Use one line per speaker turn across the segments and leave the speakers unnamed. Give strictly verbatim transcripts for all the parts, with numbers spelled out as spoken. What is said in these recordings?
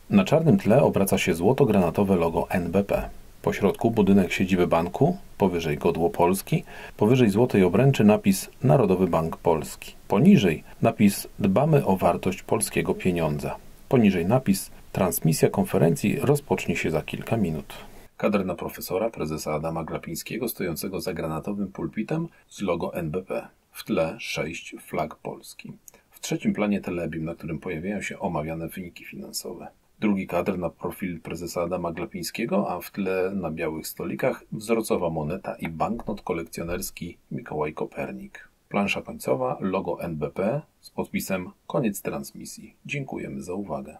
Na czarnym tle obraca się złoto-granatowe logo N B P. Po środku budynek siedziby banku, powyżej godło Polski, powyżej złotej obręczy napis Narodowy Bank Polski. Poniżej napis Dbamy o wartość polskiego pieniądza. Poniżej napis Transmisja konferencji rozpocznie się za kilka minut. Kadr na profesora, prezesa Adama Glapińskiego, stojącego za granatowym pulpitem z logo N B P. W tle sześć flag Polski. W trzecim planie telebim, na którym pojawiają się omawiane wyniki finansowe. Drugi kadr na profil prezesa Adama Glapińskiego, a w tle na białych stolikach wzorcowa moneta i banknot kolekcjonerski Mikołaj Kopernik. Plansza końcowa, logo N B P z podpisem Koniec transmisji. Dziękujemy za uwagę.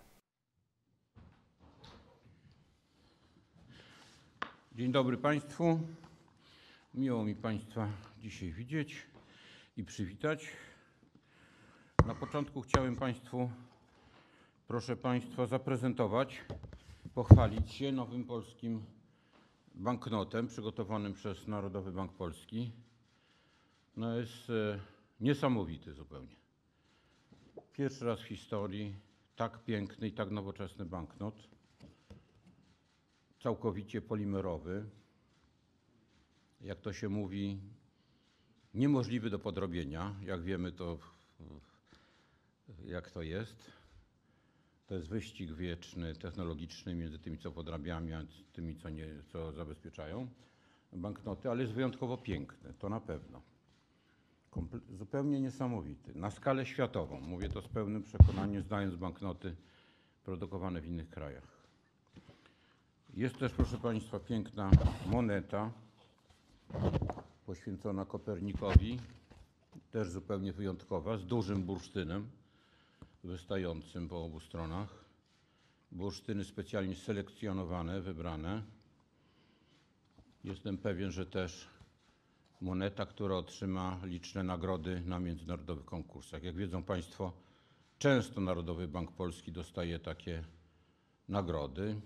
Dzień dobry Państwu. Miło mi Państwa dzisiaj widzieć i przywitać. Na początku chciałem Państwu, proszę Państwa, zaprezentować, pochwalić się nowym polskim banknotem przygotowanym przez Narodowy Bank Polski. No jest e, niesamowity zupełnie. Pierwszy raz w historii tak piękny i tak nowoczesny banknot. Całkowicie polimerowy. Jak to się mówi, niemożliwy do podrobienia. Jak wiemy, to jak to jest. To jest wyścig wieczny, technologiczny między tymi, co podrabiają, a tymi, co, nie, co zabezpieczają banknoty, ale jest wyjątkowo piękny, to na pewno. Komple- zupełnie niesamowity. Na skalę światową, mówię to z pełnym przekonaniem, znając banknoty produkowane w innych krajach. Jest też, proszę Państwa, piękna moneta poświęcona Kopernikowi, też zupełnie wyjątkowa, z dużym bursztynem wystającym po obu stronach. Bursztyny specjalnie selekcjonowane, wybrane. Jestem pewien, że też moneta, która otrzyma liczne nagrody na międzynarodowych konkursach. Jak wiedzą Państwo, często Narodowy Bank Polski dostaje takie nagrody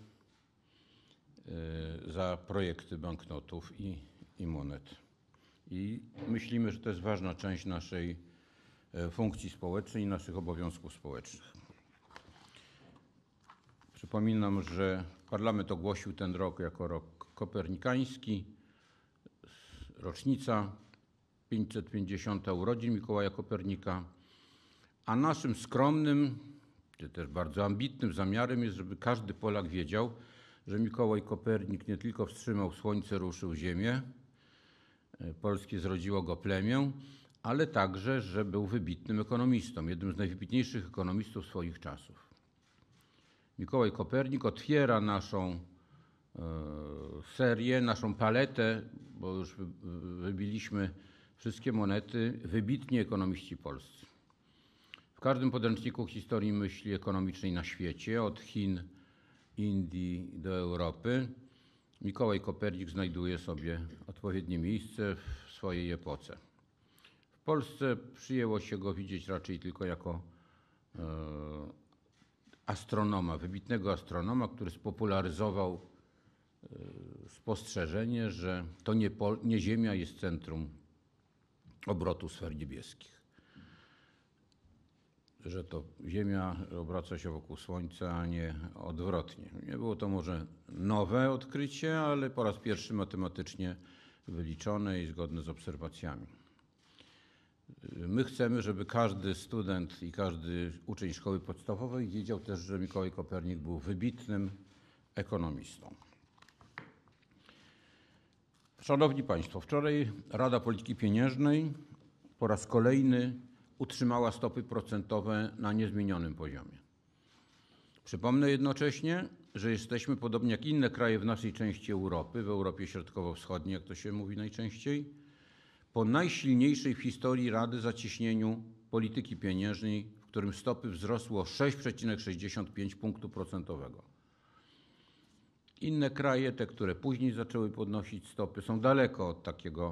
za projekty banknotów i, i monet. I myślimy, że to jest ważna część naszej funkcji społecznej i naszych obowiązków społecznych. Przypominam, że Parlament ogłosił ten rok jako rok kopernikański, rocznica pięćset pięćdziesiąta urodzin Mikołaja Kopernika, a naszym skromnym, czy też bardzo ambitnym zamiarem jest, żeby każdy Polak wiedział, że Mikołaj Kopernik nie tylko wstrzymał słońce, ruszył ziemię, polskie zrodziło go plemię, ale także, że był wybitnym ekonomistą, jednym z najwybitniejszych ekonomistów swoich czasów. Mikołaj Kopernik otwiera naszą e, serię, naszą paletę, bo już wybiliśmy wszystkie monety, wybitni ekonomiści polscy. W każdym podręczniku historii myśli ekonomicznej na świecie, od Chin, Indii do Europy, Mikołaj Kopernik znajduje sobie odpowiednie miejsce w swojej epoce. W Polsce przyjęło się go widzieć raczej tylko jako e, astronoma, wybitnego astronoma, który spopularyzował e, spostrzeżenie, że to nie, Pol- nie Ziemia jest centrum obrotu sfer niebieskich. Że to Ziemia obraca się wokół Słońca, a nie odwrotnie. Nie było to może nowe odkrycie, ale po raz pierwszy matematycznie wyliczone i zgodne z obserwacjami. My chcemy, żeby każdy student i każdy uczeń szkoły podstawowej wiedział też, że Mikołaj Kopernik był wybitnym ekonomistą. Szanowni Państwo, wczoraj Rada Polityki Pieniężnej po raz kolejny utrzymała stopy procentowe na niezmienionym poziomie. Przypomnę jednocześnie, że jesteśmy, podobnie jak inne kraje w naszej części Europy, w Europie Środkowo-Wschodniej, jak to się mówi najczęściej, po najsilniejszej w historii Rady zacieśnieniu polityki pieniężnej, w którym stopy wzrosły o sześć przecinek sześćdziesiąt pięć punktu procentowego. Inne kraje, te, które później zaczęły podnosić stopy, są daleko od takiego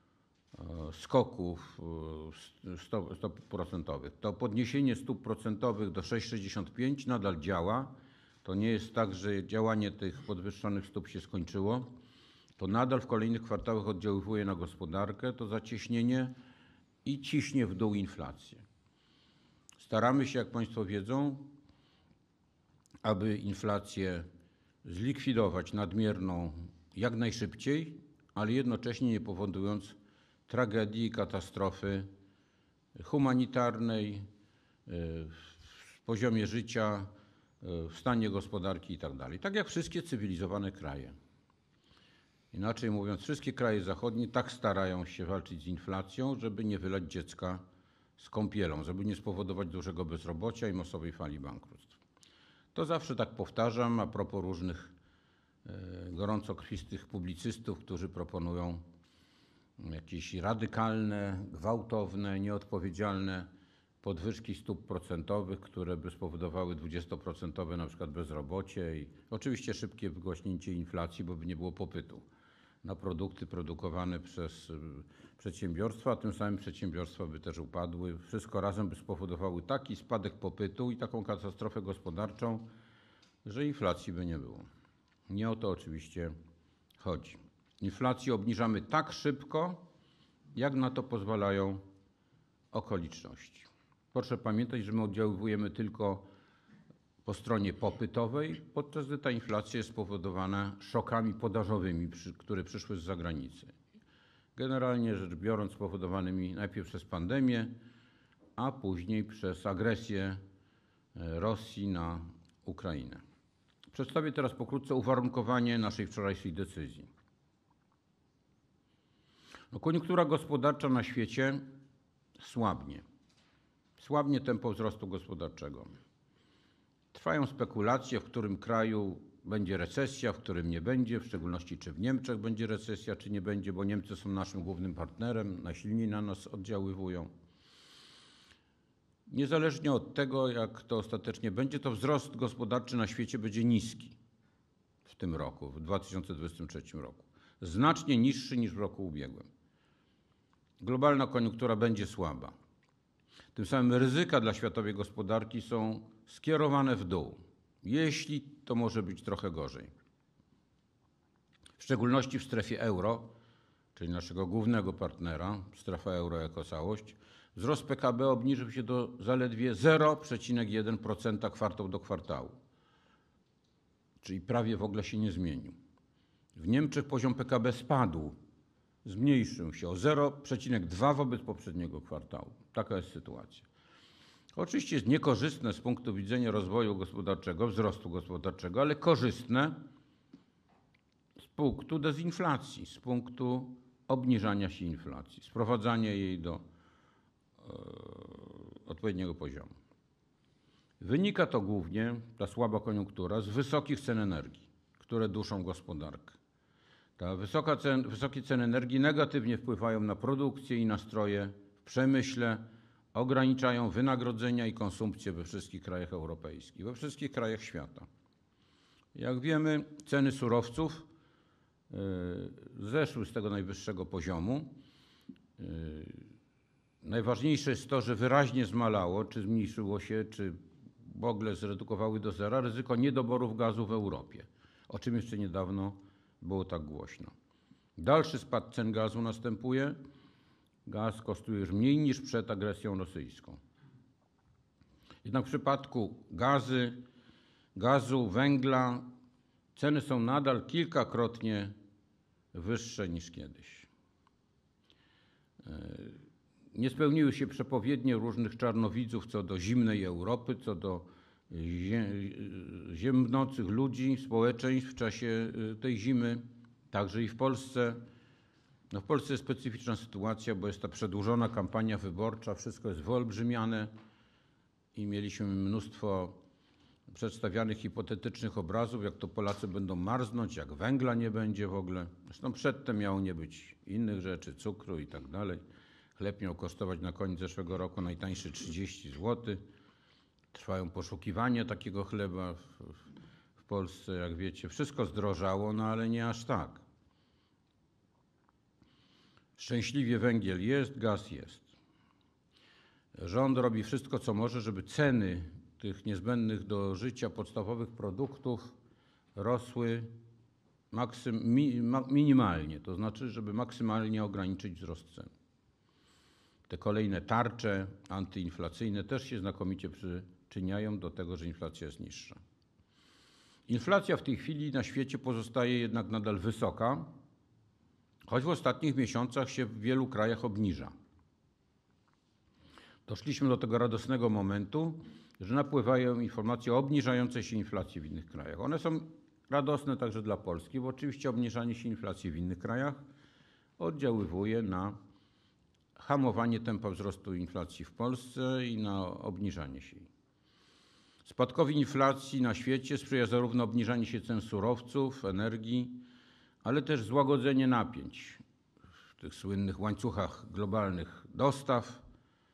skoków stop, stop procentowych. To podniesienie stóp procentowych do sześć przecinek sześćdziesiąt pięć nadal działa. To nie jest tak, że działanie tych podwyższonych stóp się skończyło. To nadal w kolejnych kwartałach oddziaływuje na gospodarkę, to zacieśnienie i ciśnie w dół inflację. Staramy się, jak Państwo wiedzą, aby inflację zlikwidować nadmierną jak najszybciej, ale jednocześnie nie powodując tragedii i katastrofy humanitarnej, w poziomie życia, w stanie gospodarki itd. Tak jak wszystkie cywilizowane kraje. Inaczej mówiąc, wszystkie kraje zachodnie tak starają się walczyć z inflacją, żeby nie wylać dziecka z kąpielą, żeby nie spowodować dużego bezrobocia i masowej fali bankructw. To zawsze tak powtarzam a propos różnych gorąco krwistych publicystów, którzy proponują jakieś radykalne, gwałtowne, nieodpowiedzialne podwyżki stóp procentowych, które by spowodowały dwudziestoprocentowe na przykład bezrobocie i oczywiście szybkie wygłaśnięcie inflacji, bo by nie było popytu na produkty produkowane przez przedsiębiorstwa, a tym samym przedsiębiorstwa by też upadły. Wszystko razem by spowodowały taki spadek popytu i taką katastrofę gospodarczą, że inflacji by nie było. Nie o to oczywiście chodzi. Inflację obniżamy tak szybko, jak na to pozwalają okoliczności. Proszę pamiętać, że my oddziaływujemy tylko po stronie popytowej, podczas gdy ta inflacja jest spowodowana szokami podażowymi, które przyszły z zagranicy. Generalnie rzecz biorąc spowodowanymi najpierw przez pandemię, a później przez agresję Rosji na Ukrainę. Przedstawię teraz pokrótce uwarunkowanie naszej wczorajszej decyzji. No, koniunktura gospodarcza na świecie słabnie. Słabnie tempo wzrostu gospodarczego. Trwają spekulacje, w którym kraju będzie recesja, w którym nie będzie, w szczególności czy w Niemczech będzie recesja, czy nie będzie, bo Niemcy są naszym głównym partnerem, najsilniej na nas oddziaływują. Niezależnie od tego, jak to ostatecznie będzie, to wzrost gospodarczy na świecie będzie niski w tym roku, w dwa tysiące dwudziestym trzecim roku. Znacznie niższy niż w roku ubiegłym. Globalna koniunktura będzie słaba. Tym samym ryzyka dla światowej gospodarki są skierowane w dół. Jeśli, to może być trochę gorzej. W szczególności w strefie euro, czyli naszego głównego partnera, strefa euro jako całość, wzrost P K B obniżył się do zaledwie zero przecinek jeden procent kwartał do kwartału, czyli prawie w ogóle się nie zmienił. W Niemczech poziom P K B spadł, zmniejszył się o zero przecinek dwa wobec poprzedniego kwartału. Taka jest sytuacja. Oczywiście jest niekorzystne z punktu widzenia rozwoju gospodarczego, wzrostu gospodarczego, ale korzystne z punktu dezinflacji, z punktu obniżania się inflacji, sprowadzania jej do e, odpowiedniego poziomu. Wynika to głównie, ta słaba koniunktura, z wysokich cen energii, które duszą gospodarkę. Ta wysoka cen, wysokie ceny energii negatywnie wpływają na produkcję i nastroje w przemyśle, ograniczają wynagrodzenia i konsumpcję we wszystkich krajach europejskich, we wszystkich krajach świata. Jak wiemy, ceny surowców zeszły z tego najwyższego poziomu. Najważniejsze jest to, że wyraźnie zmalało, czy zmniejszyło się, czy w ogóle zredukowały do zera ryzyko niedoborów gazu w Europie, o czym jeszcze niedawno było tak głośno. Dalszy spad cen gazu następuje. Gaz kosztuje już mniej niż przed agresją rosyjską. Jednak w przypadku gazy, gazu, węgla ceny są nadal kilkakrotnie wyższe niż kiedyś. Nie spełniły się przepowiednie różnych czarnowidzów co do zimnej Europy, co do ziemnących ludzi, społeczeństw w czasie tej zimy, także i w Polsce. No w Polsce jest specyficzna sytuacja, bo jest ta przedłużona kampania wyborcza, wszystko jest wyolbrzymiane i mieliśmy mnóstwo przedstawianych hipotetycznych obrazów, jak to Polacy będą marznąć, jak węgla nie będzie w ogóle. Zresztą przedtem miało nie być innych rzeczy, cukru i tak dalej. Chleb miał kosztować na koniec zeszłego roku najtańszy trzydzieści złotych. Trwają poszukiwania takiego chleba w, w Polsce, jak wiecie. Wszystko zdrożało, no ale nie aż tak. Szczęśliwie węgiel jest, gaz jest. Rząd robi wszystko, co może, żeby ceny tych niezbędnych do życia podstawowych produktów rosły maksym, mi, ma, minimalnie, to znaczy, żeby maksymalnie ograniczyć wzrost cen. Te kolejne tarcze antyinflacyjne też się znakomicie przyczyniają do tego, że inflacja jest niższa. Inflacja w tej chwili na świecie pozostaje jednak nadal wysoka, choć w ostatnich miesiącach się w wielu krajach obniża. Doszliśmy do tego radosnego momentu, że napływają informacje o obniżającej się inflacji w innych krajach. One są radosne także dla Polski, bo oczywiście obniżanie się inflacji w innych krajach oddziaływuje na hamowanie tempa wzrostu inflacji w Polsce i na obniżanie się jej. Spadkowi inflacji na świecie sprzyja zarówno obniżanie się cen surowców, energii, ale też złagodzenie napięć w tych słynnych łańcuchach globalnych dostaw.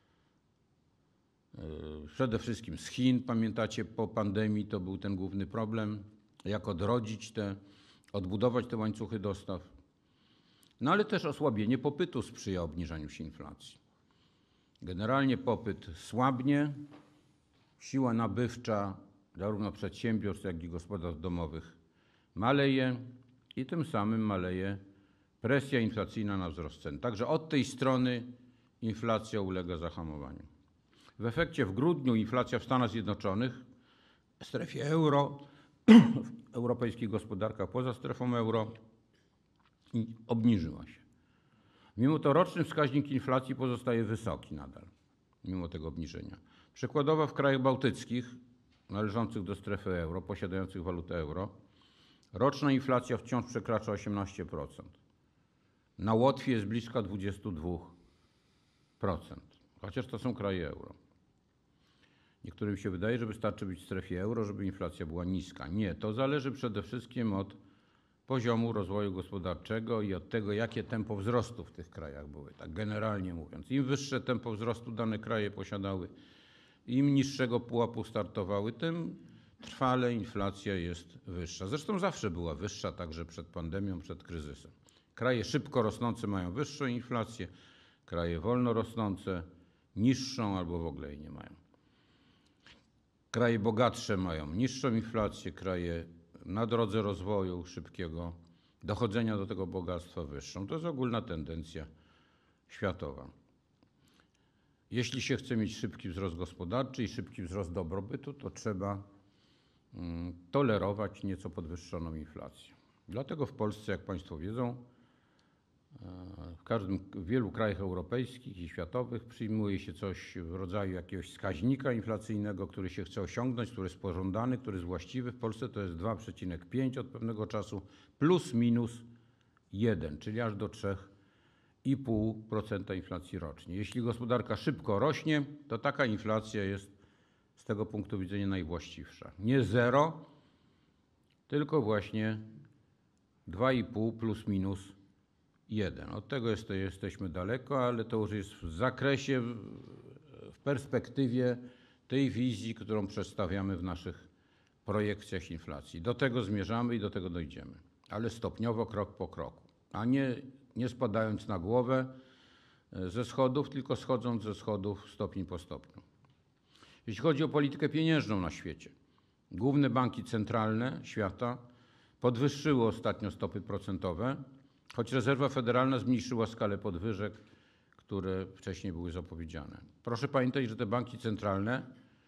Przede wszystkim z Chin, pamiętacie, po pandemii to był ten główny problem, jak odrodzić te, odbudować te łańcuchy dostaw. No ale też osłabienie popytu sprzyja obniżaniu się inflacji. Generalnie popyt słabnie, siła nabywcza zarówno przedsiębiorstw, jak i gospodarstw domowych maleje i tym samym maleje presja inflacyjna na wzrost cen. Także od tej strony inflacja ulega zahamowaniu. W efekcie w grudniu inflacja w Stanach Zjednoczonych, w strefie euro, w europejskich gospodarkach poza strefą euro obniżyła się. Mimo to roczny wskaźnik inflacji pozostaje wysoki nadal, mimo tego obniżenia. Przykładowo w krajach bałtyckich należących do strefy euro, posiadających walutę euro, roczna inflacja wciąż przekracza osiemnaście procent. Na Łotwie jest blisko dwadzieścia dwa procent, chociaż to są kraje euro. Niektórym się wydaje, że wystarczy być w strefie euro, żeby inflacja była niska. Nie, to zależy przede wszystkim od poziomu rozwoju gospodarczego i od tego, jakie tempo wzrostu w tych krajach były, tak generalnie mówiąc. Im wyższe tempo wzrostu dane kraje posiadały, im niższego pułapu startowały, tym trwale inflacja jest wyższa. Zresztą zawsze była wyższa, także przed pandemią, przed kryzysem. Kraje szybko rosnące mają wyższą inflację, kraje wolno rosnące niższą albo w ogóle jej nie mają. Kraje bogatsze mają niższą inflację, kraje na drodze rozwoju szybkiego dochodzenia do tego bogactwa wyższą. To jest ogólna tendencja światowa. Jeśli się chce mieć szybki wzrost gospodarczy i szybki wzrost dobrobytu, to trzeba mm, tolerować nieco podwyższoną inflację. Dlatego w Polsce, jak Państwo wiedzą, w każdym, w wielu krajach europejskich i światowych przyjmuje się coś w rodzaju jakiegoś wskaźnika inflacyjnego, który się chce osiągnąć, który jest pożądany, który jest właściwy. W Polsce to jest dwa przecinek pięć od pewnego czasu plus minus jeden, czyli aż do trzy i pół procent inflacji rocznie. Jeśli gospodarka szybko rośnie, to taka inflacja jest z tego punktu widzenia najwłaściwsza. Nie zero, tylko właśnie dwa i pół plus minus jeden. Od tego jest, to jesteśmy daleko, ale to już jest w zakresie, w perspektywie tej wizji, którą przedstawiamy w naszych projekcjach inflacji. Do tego zmierzamy i do tego dojdziemy, ale stopniowo, krok po kroku, a nie, nie spadając na głowę ze schodów, tylko schodząc ze schodów stopień po stopniu. Jeśli chodzi o politykę pieniężną na świecie, główne banki centralne świata podwyższyły ostatnio stopy procentowe, choć rezerwa federalna zmniejszyła skalę podwyżek, które wcześniej były zapowiedziane. Proszę pamiętać, że te banki centralne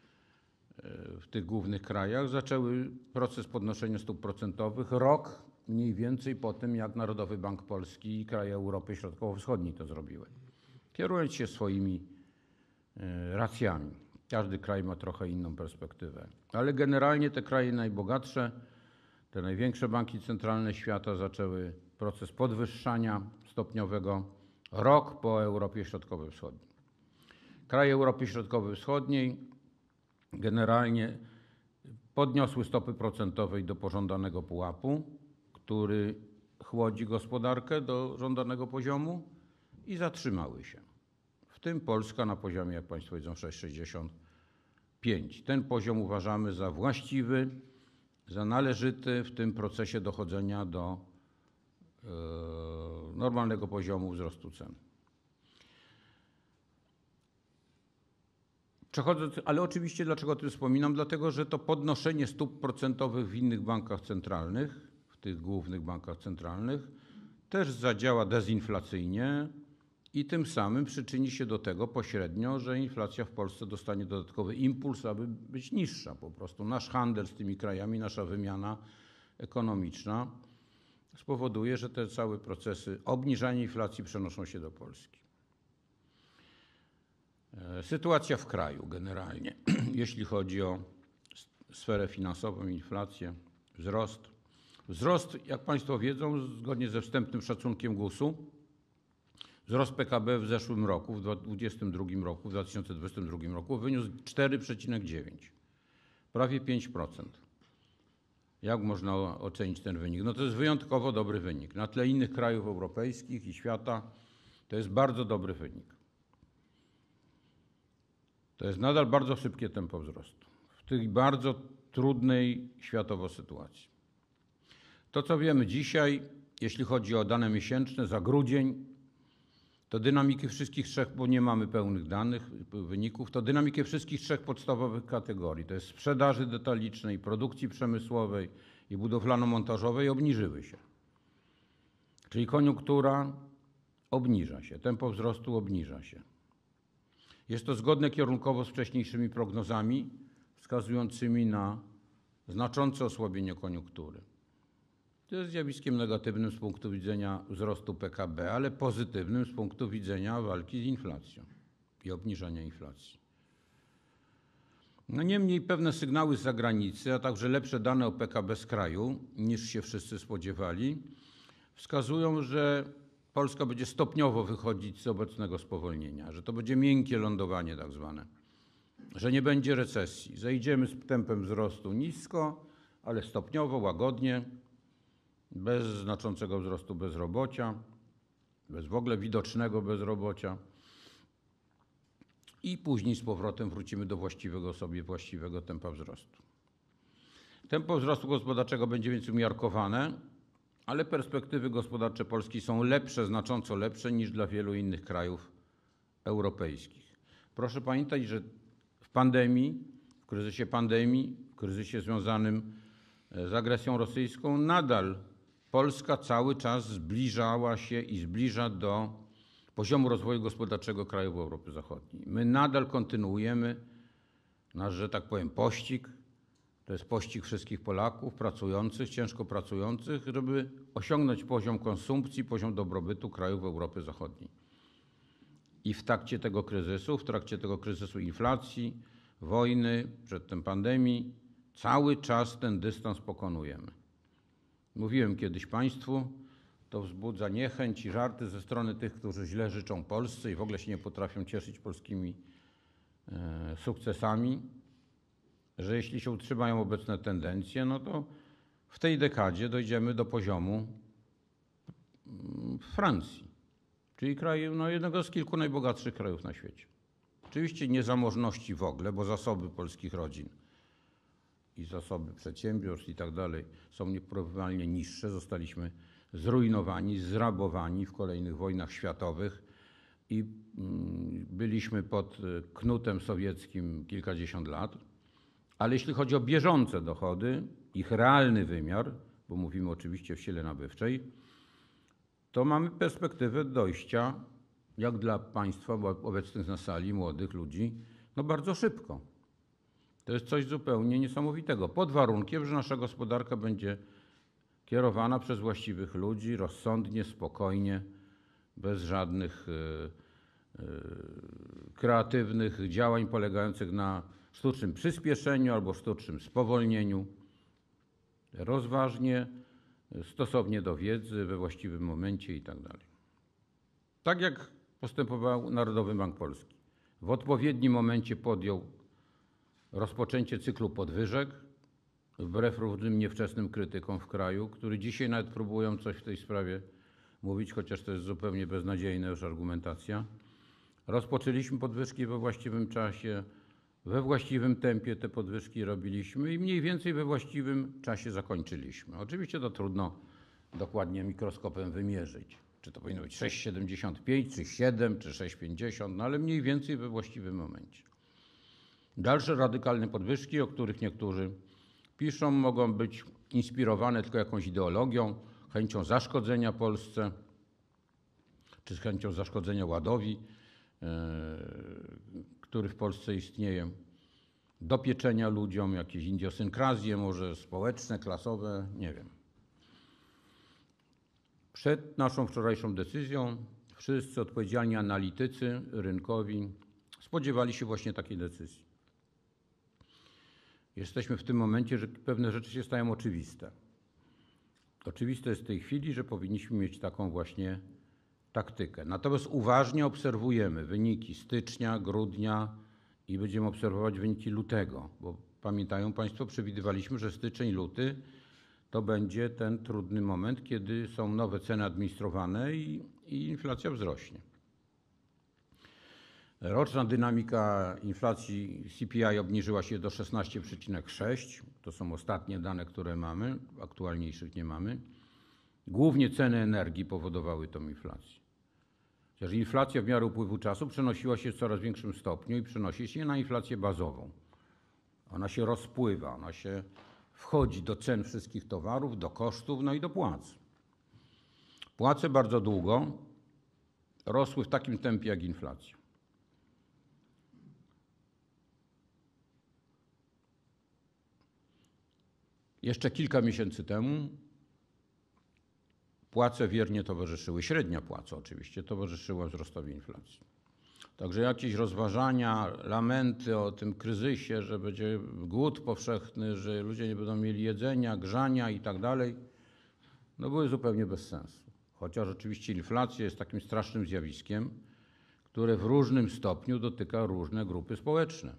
w tych głównych krajach zaczęły proces podnoszenia stóp procentowych rok mniej więcej po tym, jak Narodowy Bank Polski i kraje Europy Środkowo-Wschodniej to zrobiły, kierując się swoimi racjami. Każdy kraj ma trochę inną perspektywę, ale generalnie te kraje najbogatsze, te największe banki centralne świata zaczęły proces podwyższania stopniowego rok po Europie Środkowo-Wschodniej. Kraje Europy Środkowo-Wschodniej generalnie podniosły stopy procentowe do pożądanego pułapu, który chłodzi gospodarkę do żądanego poziomu i zatrzymały się. W tym Polska na poziomie, jak Państwo wiedzą, sześć przecinek sześćdziesiąt pięć. Ten poziom uważamy za właściwy, za należyty w tym procesie dochodzenia do yy, normalnego poziomu wzrostu cen. Przechodząc, ale oczywiście dlaczego o tym wspominam? Dlatego, że to podnoszenie stóp procentowych w innych bankach centralnych, w tych głównych bankach centralnych, też zadziała dezinflacyjnie i tym samym przyczyni się do tego pośrednio, że inflacja w Polsce dostanie dodatkowy impuls, aby być niższa. Po prostu nasz handel z tymi krajami, nasza wymiana ekonomiczna spowoduje, że te całe procesy obniżania inflacji przenoszą się do Polski. Sytuacja w kraju generalnie, jeśli chodzi o sferę finansową, inflację, wzrost. Wzrost, jak Państwo wiedzą, zgodnie ze wstępnym szacunkiem gusu, wzrost P K B w zeszłym roku, w dwa tysiące dwudziestym drugim roku, w dwa tysiące dwudziestym drugim roku wyniósł cztery przecinek dziewięć, prawie pięć procent. Jak można ocenić ten wynik? No to jest wyjątkowo dobry wynik. Na tle innych krajów europejskich i świata to jest bardzo dobry wynik. To jest nadal bardzo szybkie tempo wzrostu w tej bardzo trudnej światowo sytuacji. To, co wiemy dzisiaj, jeśli chodzi o dane miesięczne za grudzień, to dynamiki wszystkich trzech, bo nie mamy pełnych danych, wyników, to dynamiki wszystkich trzech podstawowych kategorii, to jest sprzedaży detalicznej, produkcji przemysłowej i budowlano-montażowej obniżyły się. Czyli koniunktura obniża się, tempo wzrostu obniża się. Jest to zgodne kierunkowo z wcześniejszymi prognozami wskazującymi na znaczące osłabienie koniunktury. To jest zjawiskiem negatywnym z punktu widzenia wzrostu P K B, ale pozytywnym z punktu widzenia walki z inflacją i obniżania inflacji. No niemniej pewne sygnały z zagranicy, a także lepsze dane o P K B z kraju, niż się wszyscy spodziewali, wskazują, że Polska będzie stopniowo wychodzić z obecnego spowolnienia, że to będzie miękkie lądowanie tak zwane, że nie będzie recesji. Zejdziemy z tempem wzrostu nisko, ale stopniowo, łagodnie, bez znaczącego wzrostu bezrobocia, bez w ogóle widocznego bezrobocia i później z powrotem wrócimy do właściwego sobie właściwego tempa wzrostu. Tempo wzrostu gospodarczego będzie więc umiarkowane, ale perspektywy gospodarcze Polski są lepsze, znacząco lepsze niż dla wielu innych krajów europejskich. Proszę pamiętać, że w pandemii, w kryzysie pandemii, w kryzysie związanym z agresją rosyjską nadal Polska cały czas zbliżała się i zbliża do poziomu rozwoju gospodarczego krajów Europy Zachodniej. My nadal kontynuujemy nasz, że tak powiem, pościg. To jest pościg wszystkich Polaków pracujących, ciężko pracujących, żeby osiągnąć poziom konsumpcji, poziom dobrobytu krajów Europy Zachodniej. I w trakcie tego kryzysu, w trakcie tego kryzysu inflacji, wojny, przedtem pandemii, cały czas ten dystans pokonujemy. Mówiłem kiedyś Państwu, to wzbudza niechęć i żarty ze strony tych, którzy źle życzą Polsce i w ogóle się nie potrafią cieszyć polskimi e, sukcesami, że jeśli się utrzymają obecne tendencje, no to w tej dekadzie dojdziemy do poziomu Francji, czyli kraju, no jednego z kilku najbogatszych krajów na świecie. Oczywiście nie zamożności w ogóle, bo zasoby polskich rodzin i zasoby przedsiębiorstw i tak dalej są nieporównywalnie niższe. Zostaliśmy zrujnowani, zrabowani w kolejnych wojnach światowych i byliśmy pod knutem sowieckim kilkadziesiąt lat. Ale jeśli chodzi o bieżące dochody, ich realny wymiar, bo mówimy oczywiście o sile nabywczej, to mamy perspektywę dojścia, jak dla Państwa obecnych na sali, młodych ludzi, no bardzo szybko. To jest coś zupełnie niesamowitego, pod warunkiem, że nasza gospodarka będzie kierowana przez właściwych ludzi, rozsądnie, spokojnie, bez żadnych yy, yy, kreatywnych działań polegających na sztucznym przyspieszeniu albo sztucznym spowolnieniu, rozważnie, stosownie do wiedzy, we właściwym momencie i tak dalej. Tak jak postępował Narodowy Bank Polski. W odpowiednim momencie podjął rozpoczęcie cyklu podwyżek, wbrew różnym niewczesnym krytykom w kraju, którzy dzisiaj nawet próbują coś w tej sprawie mówić, chociaż to jest zupełnie beznadziejna już argumentacja. Rozpoczęliśmy podwyżki we właściwym czasie, we właściwym tempie te podwyżki robiliśmy i mniej więcej we właściwym czasie zakończyliśmy. Oczywiście to trudno dokładnie mikroskopem wymierzyć, czy to powinno być sześć przecinek siedemdziesiąt pięć, czy siedem, czy sześć przecinek pięćdziesiąt, no ale mniej więcej we właściwym momencie. Dalsze radykalne podwyżki, o których niektórzy piszą, mogą być inspirowane tylko jakąś ideologią, chęcią zaszkodzenia Polsce, czy z chęcią zaszkodzenia ładowi, który w Polsce istnieje, dopieczenia ludziom, jakieś idiosynkrazje może społeczne, klasowe, nie wiem. Przed naszą wczorajszą decyzją wszyscy odpowiedzialni analitycy rynkowi spodziewali się właśnie takiej decyzji. Jesteśmy w tym momencie, że pewne rzeczy się stają oczywiste. Oczywiste jest w tej chwili, że powinniśmy mieć taką właśnie taktykę. Natomiast uważnie obserwujemy wyniki stycznia, grudnia i będziemy obserwować wyniki lutego, bo pamiętają Państwo, przewidywaliśmy, że styczeń, luty to będzie ten trudny moment, kiedy są nowe ceny administrowane i, i inflacja wzrośnie. Roczna dynamika inflacji C P I obniżyła się do szesnaście przecinek sześć. To są ostatnie dane, które mamy, aktualniejszych nie mamy. Głównie ceny energii powodowały tą inflację. Chociaż inflacja w miarę upływu czasu przenosiła się w coraz większym stopniu i przenosi się na inflację bazową. Ona się rozpływa, ona się wchodzi do cen wszystkich towarów, do kosztów, no i do płac. Płace bardzo długo rosły w takim tempie jak inflacja. Jeszcze kilka miesięcy temu płace wiernie towarzyszyły, średnia płaca oczywiście, towarzyszyła wzrostowi inflacji. Także jakieś rozważania, lamenty o tym kryzysie, że będzie głód powszechny, że ludzie nie będą mieli jedzenia, grzania i tak dalej, no były zupełnie bez sensu. Chociaż oczywiście inflacja jest takim strasznym zjawiskiem, które w różnym stopniu dotyka różne grupy społeczne.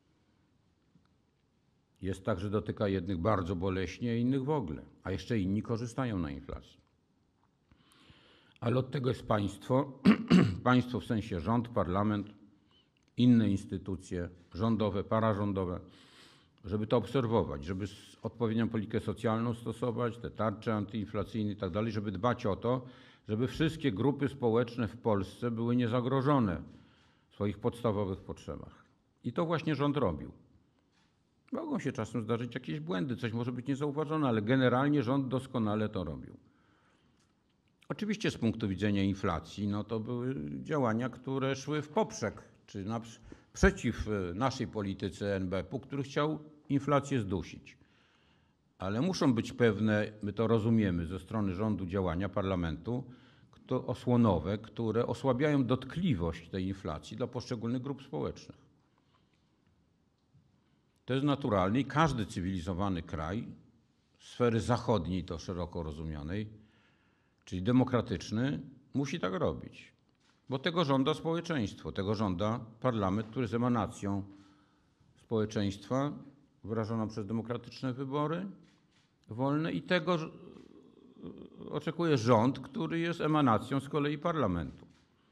Jest tak, że dotyka jednych bardzo boleśnie, a innych w ogóle, a jeszcze inni korzystają na inflacji. Ale od tego jest państwo, państwo w sensie rząd, parlament, inne instytucje rządowe, pararządowe, żeby to obserwować, żeby odpowiednią politykę socjalną stosować, te tarcze antyinflacyjne i tak dalej, żeby dbać o to, żeby wszystkie grupy społeczne w Polsce były niezagrożone w swoich podstawowych potrzebach. I to właśnie rząd robił. Mogą się czasem zdarzyć jakieś błędy, coś może być niezauważone, ale generalnie rząd doskonale to robił. Oczywiście z punktu widzenia inflacji, no to były działania, które szły w poprzek, czy naprzeciw naszej polityce N B P-u, który chciał inflację zdusić. Ale muszą być pewne, my to rozumiemy, ze strony rządu działania parlamentu, to osłonowe, które osłabiają dotkliwość tej inflacji dla poszczególnych grup społecznych. To jest naturalne i każdy cywilizowany kraj sfery zachodniej, to szeroko rozumianej, czyli demokratyczny, musi tak robić, bo tego żąda społeczeństwo, tego żąda parlament, który jest emanacją społeczeństwa wyrażoną przez demokratyczne wybory wolne i tego oczekuje rząd, który jest emanacją z kolei parlamentu.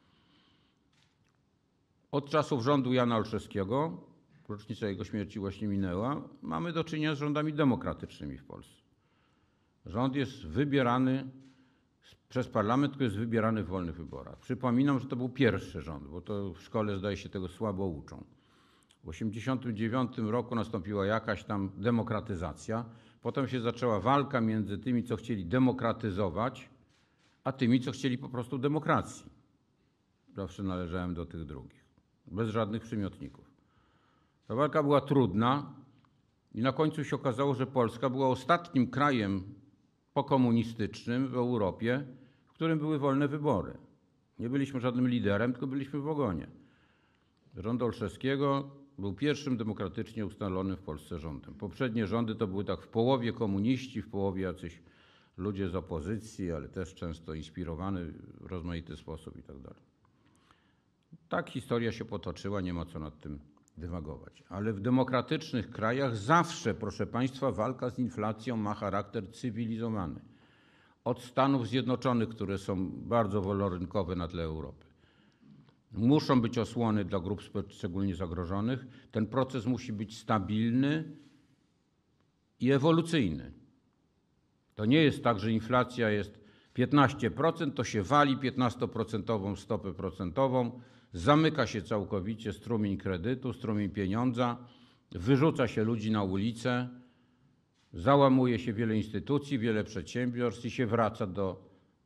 Od czasów rządu Jana Olszewskiego, rocznica jego śmierci właśnie minęła, mamy do czynienia z rządami demokratycznymi w Polsce. Rząd jest wybierany przez parlament, który jest wybierany w wolnych wyborach. Przypominam, że to był pierwszy rząd, bo to w szkole zdaje się tego słabo uczą. W tysiąc dziewięćset osiemdziesiątym dziewiątym roku nastąpiła jakaś tam demokratyzacja. Potem się zaczęła walka między tymi, co chcieli demokratyzować, a tymi, co chcieli po prostu demokracji. Zawsze należałem do tych drugich, bez żadnych przymiotników. Ta walka była trudna i na końcu się okazało, że Polska była ostatnim krajem pokomunistycznym w Europie, w którym były wolne wybory. Nie byliśmy żadnym liderem, tylko byliśmy w ogonie. Rząd Olszewskiego był pierwszym demokratycznie ustalonym w Polsce rządem. Poprzednie rządy to były tak w połowie komuniści, w połowie jacyś ludzie z opozycji, ale też często inspirowani w rozmaity sposób i tak dalej. Tak historia się potoczyła, nie ma co nad tym dywagować. Ale w demokratycznych krajach zawsze, proszę Państwa, walka z inflacją ma charakter cywilizowany. Od Stanów Zjednoczonych, które są bardzo wolnorynkowe na tle Europy. Muszą być osłony dla grup szczególnie zagrożonych. Ten proces musi być stabilny i ewolucyjny. To nie jest tak, że inflacja jest piętnaście procent, to się wali piętnastoprocentową stopę procentową, zamyka się całkowicie strumień kredytu, strumień pieniądza, wyrzuca się ludzi na ulicę, załamuje się wiele instytucji, wiele przedsiębiorstw i się wraca do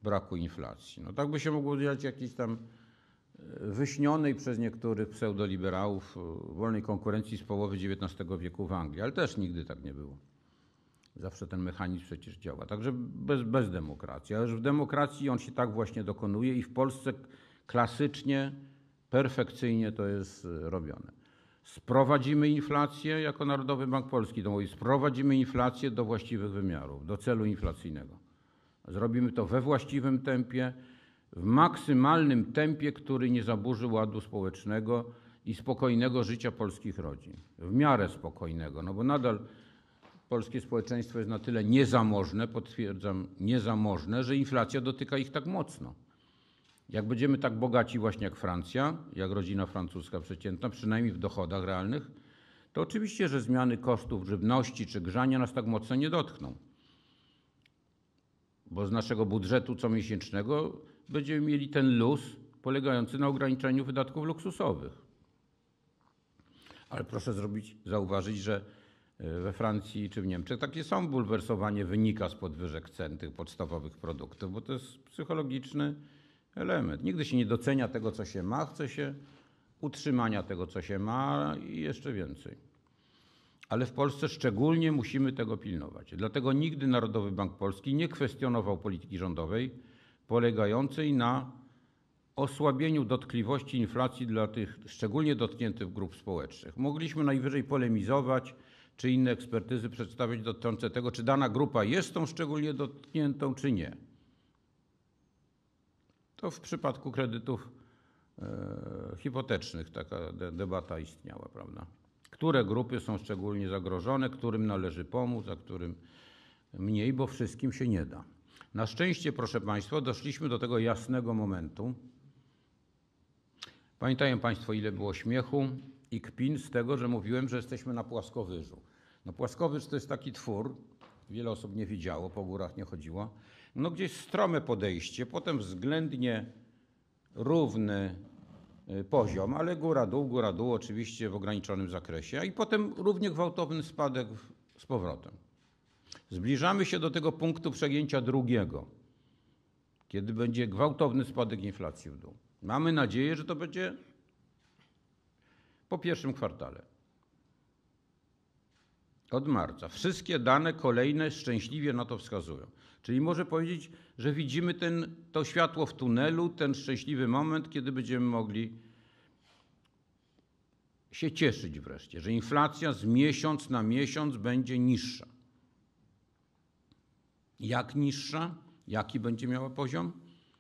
braku inflacji. No tak by się mogło dziać jakiejś tam wyśnionej przez niektórych pseudoliberałów wolnej konkurencji z połowy dziewiętnastego wieku w Anglii, ale też nigdy tak nie było. Zawsze ten mechanizm przecież działa. Także bez, bez demokracji. Ale w demokracji on się tak właśnie dokonuje i w Polsce klasycznie, perfekcyjnie to jest robione. Sprowadzimy inflację jako Narodowy Bank Polski, to mówi, sprowadzimy inflację do właściwych wymiarów, do celu inflacyjnego. Zrobimy to we właściwym tempie, w maksymalnym tempie, który nie zaburzy ładu społecznego i spokojnego życia polskich rodzin. W miarę spokojnego, no bo nadal polskie społeczeństwo jest na tyle niezamożne, potwierdzam, niezamożne, że inflacja dotyka ich tak mocno. Jak będziemy tak bogaci właśnie jak Francja, jak rodzina francuska przeciętna, przynajmniej w dochodach realnych, to oczywiście, że zmiany kosztów żywności czy grzania nas tak mocno nie dotkną. Bo z naszego budżetu comiesięcznego będziemy mieli ten luz polegający na ograniczeniu wydatków luksusowych. Ale proszę zrobić, zauważyć, że we Francji czy w Niemczech takie samo bulwersowanie wynika z podwyżek cen tych podstawowych produktów, bo to jest psychologiczny element. Nigdy się nie docenia tego, co się ma, chce się utrzymania tego, co się ma i jeszcze więcej. Ale w Polsce szczególnie musimy tego pilnować. Dlatego nigdy Narodowy Bank Polski nie kwestionował polityki rządowej polegającej na osłabieniu dotkliwości inflacji dla tych szczególnie dotkniętych grup społecznych. Mogliśmy najwyżej polemizować, czy inne ekspertyzy przedstawić dotyczące tego, czy dana grupa jest tą szczególnie dotkniętą, czy nie. To w przypadku kredytów e, hipotecznych taka de, debata istniała, prawda? Które grupy są szczególnie zagrożone, którym należy pomóc, a którym mniej, bo wszystkim się nie da. Na szczęście, proszę Państwa, doszliśmy do tego jasnego momentu. Pamiętają Państwo, ile było śmiechu i kpin z tego, że mówiłem, że jesteśmy na płaskowyżu. No płaskowyż to jest taki twór, wiele osób nie widziało, po górach nie chodziło, no gdzieś strome podejście, potem względnie równy poziom, ale góra-dół, góra-dół oczywiście w ograniczonym zakresie, a i potem równie gwałtowny spadek z powrotem. Zbliżamy się do tego punktu przegięcia drugiego, kiedy będzie gwałtowny spadek inflacji w dół. Mamy nadzieję, że to będzie po pierwszym kwartale. Od marca. Wszystkie dane kolejne szczęśliwie na to wskazują. Czyli może powiedzieć, że widzimy ten, to światło w tunelu, ten szczęśliwy moment, kiedy będziemy mogli się cieszyć wreszcie, że inflacja z miesiąc na miesiąc będzie niższa. Jak niższa? Jaki będzie miała poziom?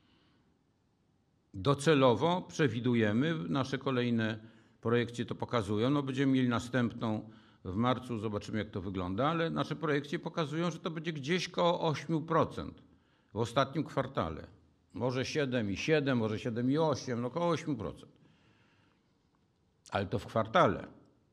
Docelowo przewidujemy, nasze kolejne projekcje to pokazują, no będziemy mieli następną w marcu, zobaczymy jak to wygląda, ale nasze projekcje pokazują, że to będzie gdzieś koło osiem procent w ostatnim kwartale. Może siedem i siedem, może siedem i osiem, no koło osiem procent. Ale to w kwartale.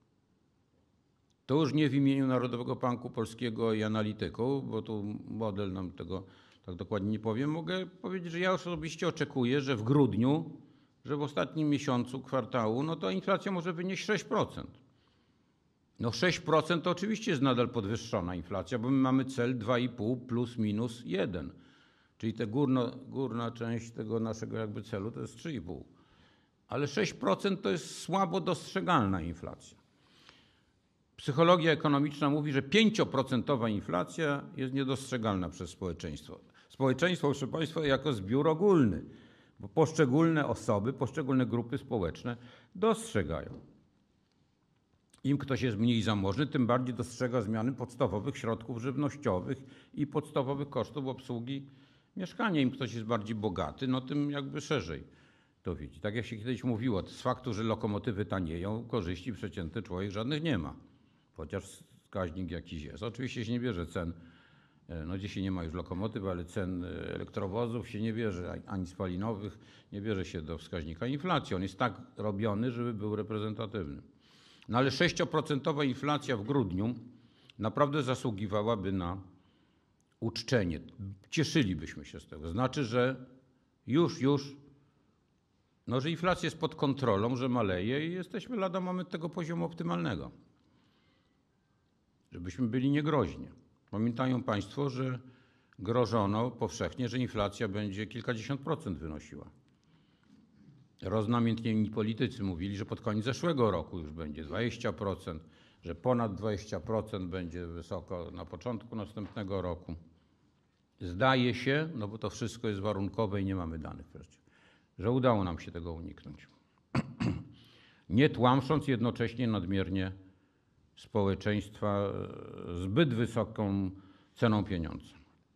To już nie w imieniu Narodowego Banku Polskiego i analityków, bo tu model nam tego tak dokładnie nie powiem. Mogę powiedzieć, że ja osobiście oczekuję, że w grudniu, że w ostatnim miesiącu kwartału, no to inflacja może wynieść sześć procent. No sześć procent to oczywiście jest nadal podwyższona inflacja, bo my mamy cel dwa i pół plus minus jeden. Czyli ta górna, górna część tego naszego jakby celu to jest trzy i pół. Ale sześć procent to jest słabo dostrzegalna inflacja. Psychologia ekonomiczna mówi, że pięcioprocentowa inflacja jest niedostrzegalna przez społeczeństwo. Społeczeństwo, proszę Państwa, jako zbiór ogólny, bo poszczególne osoby, poszczególne grupy społeczne dostrzegają. Im ktoś jest mniej zamożny, tym bardziej dostrzega zmiany podstawowych środków żywnościowych i podstawowych kosztów obsługi mieszkania. Im ktoś jest bardziej bogaty, no tym jakby szerzej to widzi. Tak jak się kiedyś mówiło, z faktu, że lokomotywy tanieją, korzyści przeciętny człowiek żadnych nie ma. Chociaż wskaźnik jakiś jest. Oczywiście się nie bierze cen, no dzisiaj nie ma już lokomotyw, ale cen elektrowozów się nie bierze, ani spalinowych, nie bierze się do wskaźnika inflacji. On jest tak robiony, żeby był reprezentatywny. No ale sześcioprocentowa inflacja w grudniu naprawdę zasługiwałaby na uczczenie. Cieszylibyśmy się z tego. Znaczy, że już, już, no, że inflacja jest pod kontrolą, że maleje i jesteśmy lada moment tego poziomu optymalnego. Żebyśmy byli niegroźni. Pamiętają Państwo, że grożono powszechnie, że inflacja będzie kilkadziesiąt procent wynosiła. Roznamiętnieni politycy mówili, że pod koniec zeszłego roku już będzie dwadzieścia procent, że ponad dwadzieścia procent będzie wysoko na początku następnego roku. Zdaje się, no bo to wszystko jest warunkowe i nie mamy danych przecież, że udało nam się tego uniknąć. Nie tłamsząc jednocześnie nadmiernie społeczeństwa zbyt wysoką ceną pieniądza.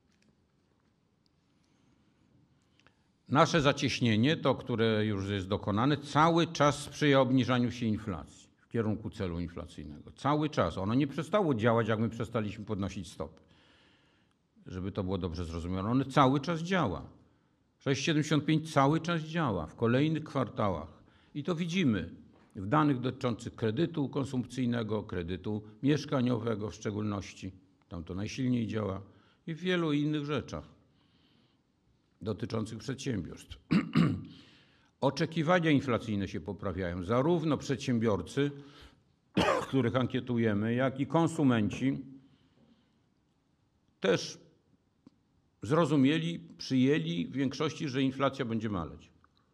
Nasze zacieśnienie, to które już jest dokonane, cały czas sprzyja obniżaniu się inflacji w kierunku celu inflacyjnego. Cały czas. Ono nie przestało działać, jak my przestaliśmy podnosić stopy. Żeby to było dobrze zrozumiane. Ono cały czas działa. sześć przecinek siedemdziesiąt pięć cały czas działa w kolejnych kwartałach. I to widzimy w danych dotyczących kredytu konsumpcyjnego, kredytu mieszkaniowego w szczególności. Tam to najsilniej działa. I w wielu innych rzeczach dotyczących przedsiębiorstw. Oczekiwania inflacyjne się poprawiają. Zarówno przedsiębiorcy, których ankietujemy, jak i konsumenci też zrozumieli, przyjęli w większości, że inflacja będzie maleć.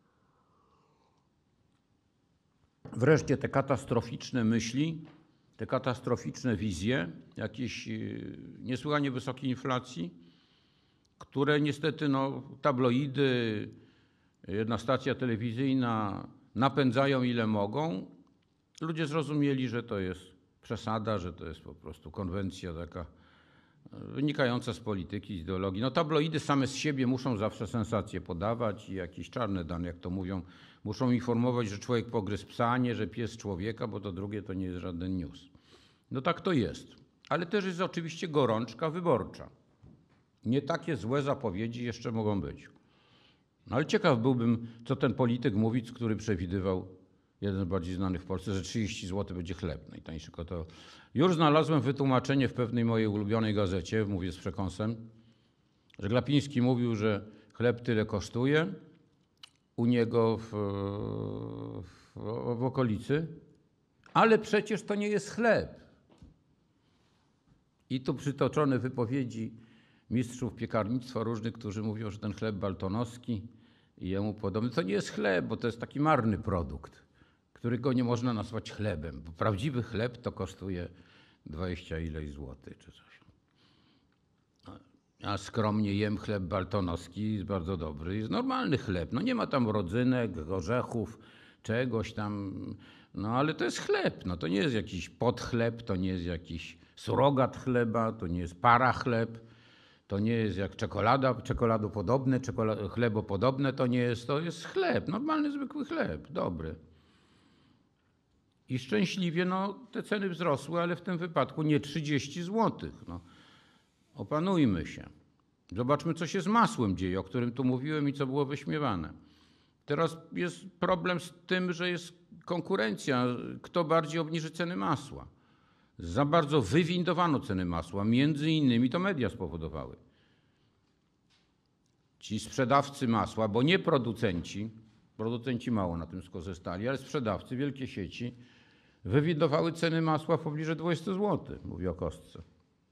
Wreszcie te katastroficzne myśli, te katastroficzne wizje jakiejś niesłychanie wysokiej inflacji, które niestety no, tabloidy, jedna stacja telewizyjna napędzają ile mogą. Ludzie zrozumieli, że to jest przesada, że to jest po prostu konwencja taka wynikająca z polityki, z ideologii. No tabloidy same z siebie muszą zawsze sensacje podawać i jakieś czarne dane, jak to mówią, muszą informować, że człowiek pogryzł psa, nie, że pies człowieka, bo to drugie to nie jest żaden news. No tak to jest. Ale też jest oczywiście gorączka wyborcza. Nie takie złe zapowiedzi jeszcze mogą być. No ale ciekaw byłbym, co ten polityk mówi, który przewidywał, jeden z bardziej znanych w Polsce, że trzydzieści złotych będzie chleb najtańszy. To już znalazłem wytłumaczenie w pewnej mojej ulubionej gazecie, mówię z przekąsem, że Glapiński mówił, że chleb tyle kosztuje u niego w, w, w okolicy, ale przecież to nie jest chleb. I tu przytoczone wypowiedzi mistrzów piekarnictwa różnych, którzy mówią, że ten chleb baltonowski i jemu podobny, to nie jest chleb, bo to jest taki marny produkt, którego nie można nazwać chlebem, bo prawdziwy chleb to kosztuje dwadzieścia ileś złotych czy coś. Ja skromnie jem chleb baltonowski, jest bardzo dobry, jest normalny chleb, no nie ma tam rodzynek, orzechów, czegoś tam, no ale to jest chleb, no to nie jest jakiś podchleb, to nie jest jakiś surogat chleba, to nie jest parachleb, to nie jest jak czekolada, czekoladopodobne, czekolad, chlebopodobne, to nie jest, to jest chleb, normalny, zwykły chleb, dobry. I szczęśliwie no, te ceny wzrosły, ale w tym wypadku nie trzydzieści złotych. No. Opanujmy się. Zobaczmy, co się z masłem dzieje, o którym tu mówiłem i co było wyśmiewane. Teraz jest problem z tym, że jest konkurencja, kto bardziej obniży ceny masła. Za bardzo wywindowano ceny masła, między innymi to media spowodowały. Ci sprzedawcy masła, bo nie producenci, producenci mało na tym skorzystali, ale sprzedawcy, wielkie sieci, wywindowały ceny masła w pobliżu dwadzieścia złotych, mówię o kostce.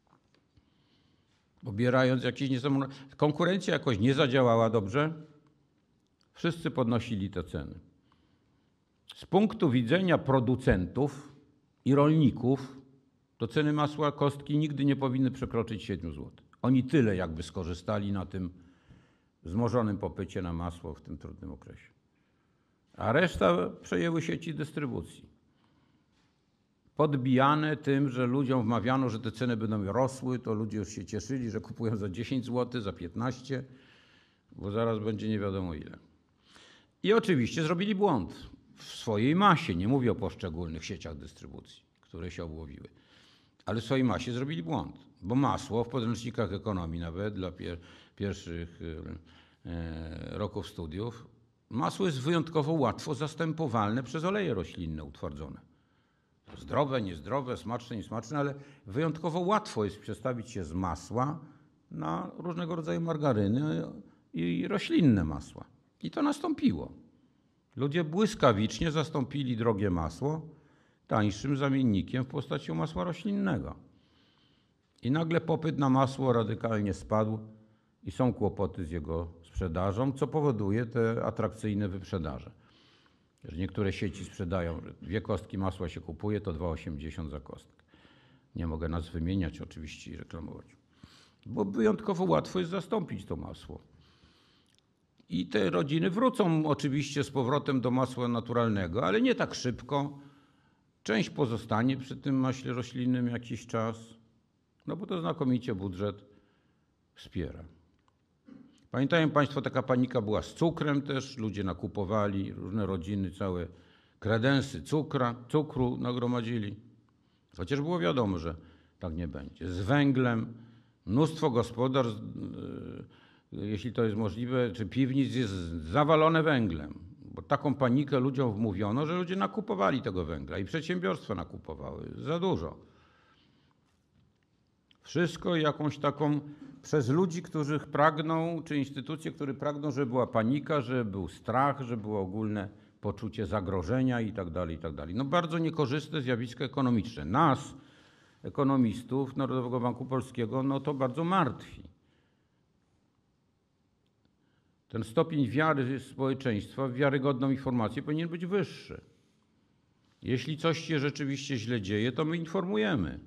Obierając jakieś niesamowite... Konkurencja jakoś nie zadziałała dobrze, wszyscy podnosili te ceny. Z punktu widzenia producentów i rolników, to ceny masła kostki nigdy nie powinny przekroczyć siedmiu złotych. Oni tyle jakby skorzystali na tym wzmożonym popycie na masło w tym trudnym okresie. A reszta przejęły sieci dystrybucji. Podbijane tym, że ludziom wmawiano, że te ceny będą rosły, to ludzie już się cieszyli, że kupują za dziesięć złotych, za piętnaście, bo zaraz będzie nie wiadomo ile. I oczywiście zrobili błąd w swojej masie, nie mówię o poszczególnych sieciach dystrybucji, które się obłowiły, ale w swojej masie zrobili błąd, bo masło w podręcznikach ekonomii nawet dla pier pierwszych e, roków studiów, masło jest wyjątkowo łatwo zastępowalne przez oleje roślinne utwardzone. Zdrowe, niezdrowe, smaczne, niesmaczne, ale wyjątkowo łatwo jest przestawić się z masła na różnego rodzaju margaryny i roślinne masła. I to nastąpiło. Ludzie błyskawicznie zastąpili drogie masło tańszym zamiennikiem w postaci masła roślinnego. I nagle popyt na masło radykalnie spadł i są kłopoty z jego sprzedażą, co powoduje te atrakcyjne wyprzedaże. Że niektóre sieci sprzedają, że dwie kostki masła się kupuje, to dwa osiemdziesiąt za kostkę. Nie mogę nas wymieniać oczywiście i reklamować, bo wyjątkowo łatwo jest zastąpić to masło. I te rodziny wrócą oczywiście z powrotem do masła naturalnego, ale nie tak szybko. Część pozostanie przy tym maśle roślinnym jakiś czas, no bo to znakomicie budżet wspiera. Pamiętają Państwo, taka panika była z cukrem też, ludzie nakupowali, różne rodziny, całe kredensy cukra, cukru nagromadzili, chociaż było wiadomo, że tak nie będzie. Z węglem, mnóstwo gospodarstw, jeśli to jest możliwe, czy piwnic jest zawalone węglem, bo taką panikę ludziom wmówiono, że ludzie nakupowali tego węgla i przedsiębiorstwa nakupowały za dużo. Wszystko jakąś taką przez ludzi, którzy pragną, czy instytucje, które pragną, żeby była panika, żeby był strach, żeby było ogólne poczucie zagrożenia i tak dalej, i tak dalej. No bardzo niekorzystne zjawisko ekonomiczne. Nas, ekonomistów Narodowego Banku Polskiego, no to bardzo martwi. Ten stopień wiary społeczeństwa w wiarygodną informację powinien być wyższy. Jeśli coś się rzeczywiście źle dzieje, to my informujemy.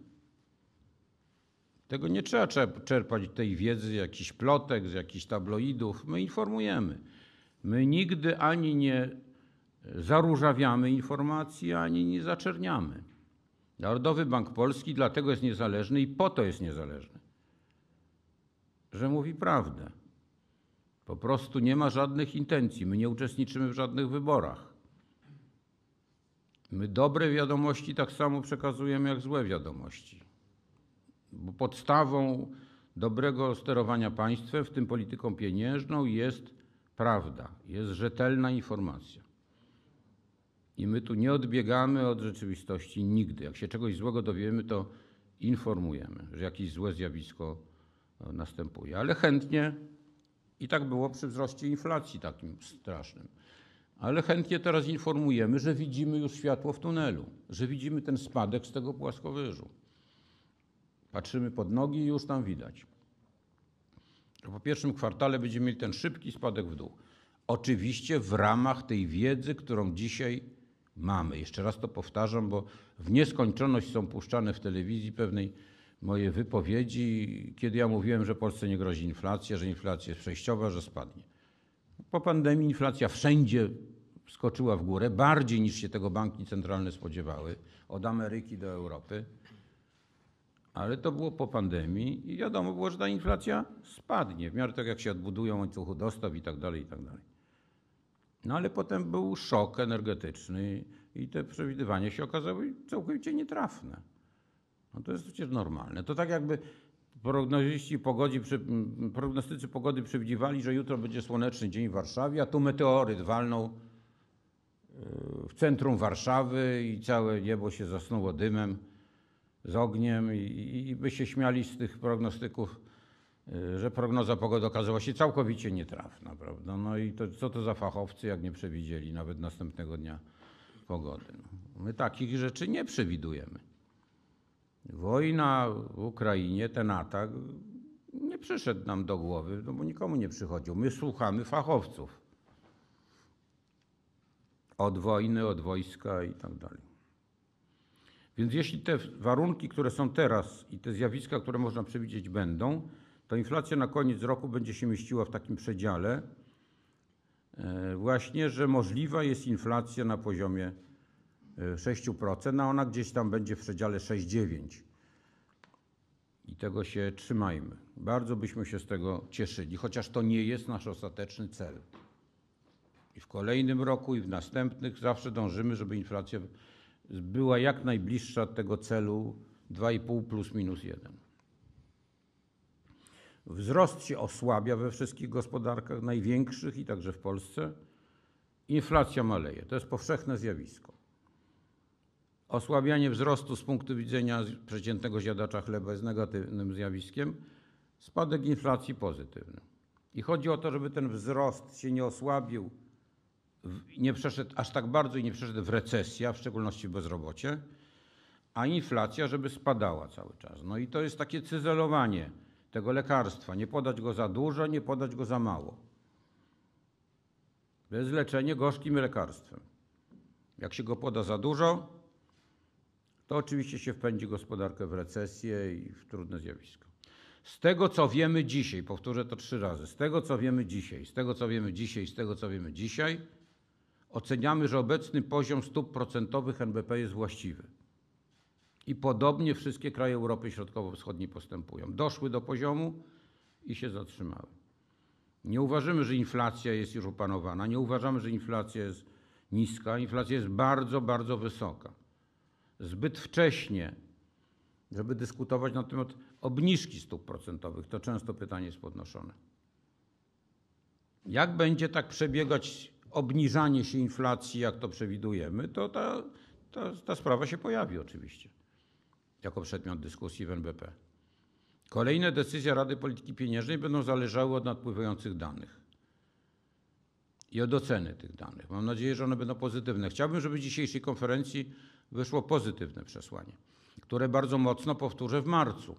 Tego nie trzeba czerpać tej wiedzy z jakichś plotek, z jakichś tabloidów. My informujemy. My nigdy ani nie zaróżawiamy informacji, ani nie zaczerniamy. Narodowy Bank Polski dlatego jest niezależny i po to jest niezależny, że mówi prawdę. Po prostu nie ma żadnych intencji. My nie uczestniczymy w żadnych wyborach. My dobre wiadomości tak samo przekazujemy jak złe wiadomości. Bo podstawą dobrego sterowania państwem, w tym polityką pieniężną, jest prawda, jest rzetelna informacja. I my tu nie odbiegamy od rzeczywistości nigdy. Jak się czegoś złego dowiemy, to informujemy, że jakieś złe zjawisko następuje. Ale chętnie, i tak było przy wzroście inflacji takim strasznym, ale chętnie teraz informujemy, że widzimy już światło w tunelu, że widzimy ten spadek z tego płaskowyżu. Patrzymy pod nogi i już tam widać. Po pierwszym kwartale będziemy mieli ten szybki spadek w dół. Oczywiście w ramach tej wiedzy, którą dzisiaj mamy. Jeszcze raz to powtarzam, bo w nieskończoność są puszczane w telewizji pewnej moje wypowiedzi, kiedy ja mówiłem, że Polsce nie grozi inflacja, że inflacja jest przejściowa, że spadnie. Po pandemii inflacja wszędzie skoczyła w górę, bardziej niż się tego banki centralne spodziewały, od Ameryki do Europy. Ale to było po pandemii i wiadomo było, że ta inflacja spadnie, w miarę tak jak się odbudują łańcuchy dostaw i tak dalej, i tak dalej. No ale potem był szok energetyczny i te przewidywania się okazały całkowicie nietrafne. No to jest przecież normalne. To tak jakby prognostycy pogody, prognostycy pogody przewidywali, że jutro będzie słoneczny dzień w Warszawie, a tu meteoryt walnął w centrum Warszawy i całe niebo się zasnuło dymem, z ogniem i, i by się śmiali z tych prognostyków, że prognoza pogody okazała się całkowicie nietrafna, prawda? No i to, co to za fachowcy, jak nie przewidzieli nawet następnego dnia pogody. No, my takich rzeczy nie przewidujemy. Wojna w Ukrainie, ten atak nie przyszedł nam do głowy, no bo nikomu nie przychodził. My słuchamy fachowców. Od wojny, od wojska i tak dalej. Więc jeśli te warunki, które są teraz i te zjawiska, które można przewidzieć będą, to inflacja na koniec roku będzie się mieściła w takim przedziale właśnie, że możliwa jest inflacja na poziomie sześć procent, a ona gdzieś tam będzie w przedziale sześć przecinek dziewięć. I tego się trzymajmy. Bardzo byśmy się z tego cieszyli, chociaż to nie jest nasz ostateczny cel. I w kolejnym roku i w następnych zawsze dążymy, żeby inflacja była jak najbliższa tego celu dwa i pół plus minus jeden. Wzrost się osłabia we wszystkich gospodarkach największych i także w Polsce. Inflacja maleje. To jest powszechne zjawisko. Osłabianie wzrostu z punktu widzenia przeciętnego zjadacza chleba jest negatywnym zjawiskiem, spadek inflacji pozytywny. I chodzi o to, żeby ten wzrost się nie osłabił, nie przeszedł aż tak bardzo i nie przeszedł w recesję, a w szczególności w bezrobocie, a inflacja, żeby spadała cały czas. No i to jest takie cyzelowanie tego lekarstwa. Nie podać go za dużo, nie podać go za mało. To jest leczenie gorzkim lekarstwem. Jak się go poda za dużo, to oczywiście się wpędzi gospodarkę w recesję i w trudne zjawisko. Z tego, co wiemy dzisiaj, powtórzę to trzy razy, z tego, co wiemy dzisiaj, z tego, co wiemy dzisiaj, z tego, co wiemy dzisiaj, oceniamy, że obecny poziom stóp procentowych N B P jest właściwy. I podobnie wszystkie kraje Europy Środkowo-Wschodniej postępują. Doszły do poziomu i się zatrzymały. Nie uważamy, że inflacja jest już opanowana, nie uważamy, że inflacja jest niska, inflacja jest bardzo, bardzo wysoka. Zbyt wcześnie, żeby dyskutować na temat obniżki stóp procentowych, to często pytanie jest podnoszone. Jak będzie tak przebiegać obniżanie się inflacji, jak to przewidujemy, to ta, ta, ta sprawa się pojawi oczywiście jako przedmiot dyskusji w N B P. Kolejne decyzje Rady Polityki Pieniężnej będą zależały od nadpływających danych i od oceny tych danych. Mam nadzieję, że one będą pozytywne. Chciałbym, żeby z dzisiejszej konferencji wyszło pozytywne przesłanie, które bardzo mocno powtórzę w marcu,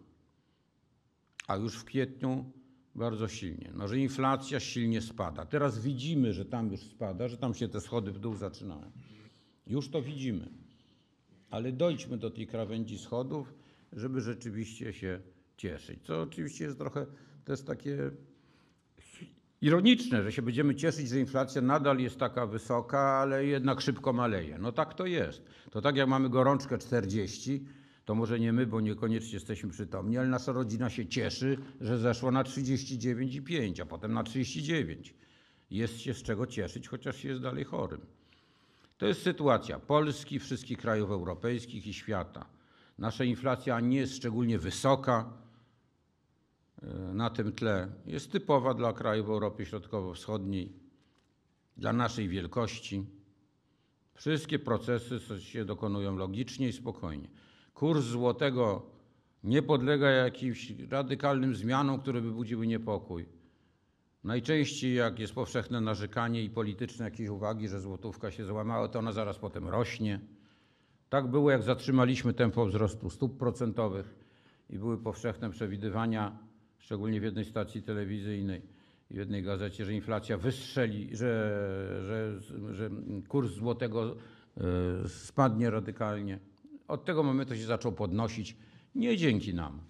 a już w kwietniu bardzo silnie. No, że inflacja silnie spada. Teraz widzimy, że tam już spada, że tam się te schody w dół zaczynają. Już to widzimy. Ale dojdźmy do tej krawędzi schodów, żeby rzeczywiście się cieszyć. Co oczywiście jest trochę też takie ironiczne, że się będziemy cieszyć, że inflacja nadal jest taka wysoka, ale jednak szybko maleje. No tak to jest. To tak jak mamy gorączkę czterdzieści, to może nie my, bo niekoniecznie jesteśmy przytomni, ale nasza rodzina się cieszy, że zeszło na trzydzieści dziewięć i pięć, a potem na trzydzieści dziewięć. Jest się z czego cieszyć, chociaż się jest dalej chorym. To jest sytuacja Polski, wszystkich krajów europejskich i świata. Nasza inflacja nie jest szczególnie wysoka na tym tle. Jest typowa dla krajów Europy Środkowo-Wschodniej, dla naszej wielkości. Wszystkie procesy się dokonują logicznie i spokojnie. Kurs złotego nie podlega jakimś radykalnym zmianom, które by budziły niepokój. Najczęściej jak jest powszechne narzekanie i polityczne jakieś uwagi, że złotówka się załamała, to ona zaraz potem rośnie. Tak było, jak zatrzymaliśmy tempo wzrostu stóp procentowych i były powszechne przewidywania, szczególnie w jednej stacji telewizyjnej i w jednej gazecie, że inflacja wystrzeli, że, że, że kurs złotego spadnie radykalnie. Od tego momentu się zaczął podnosić, nie dzięki nam.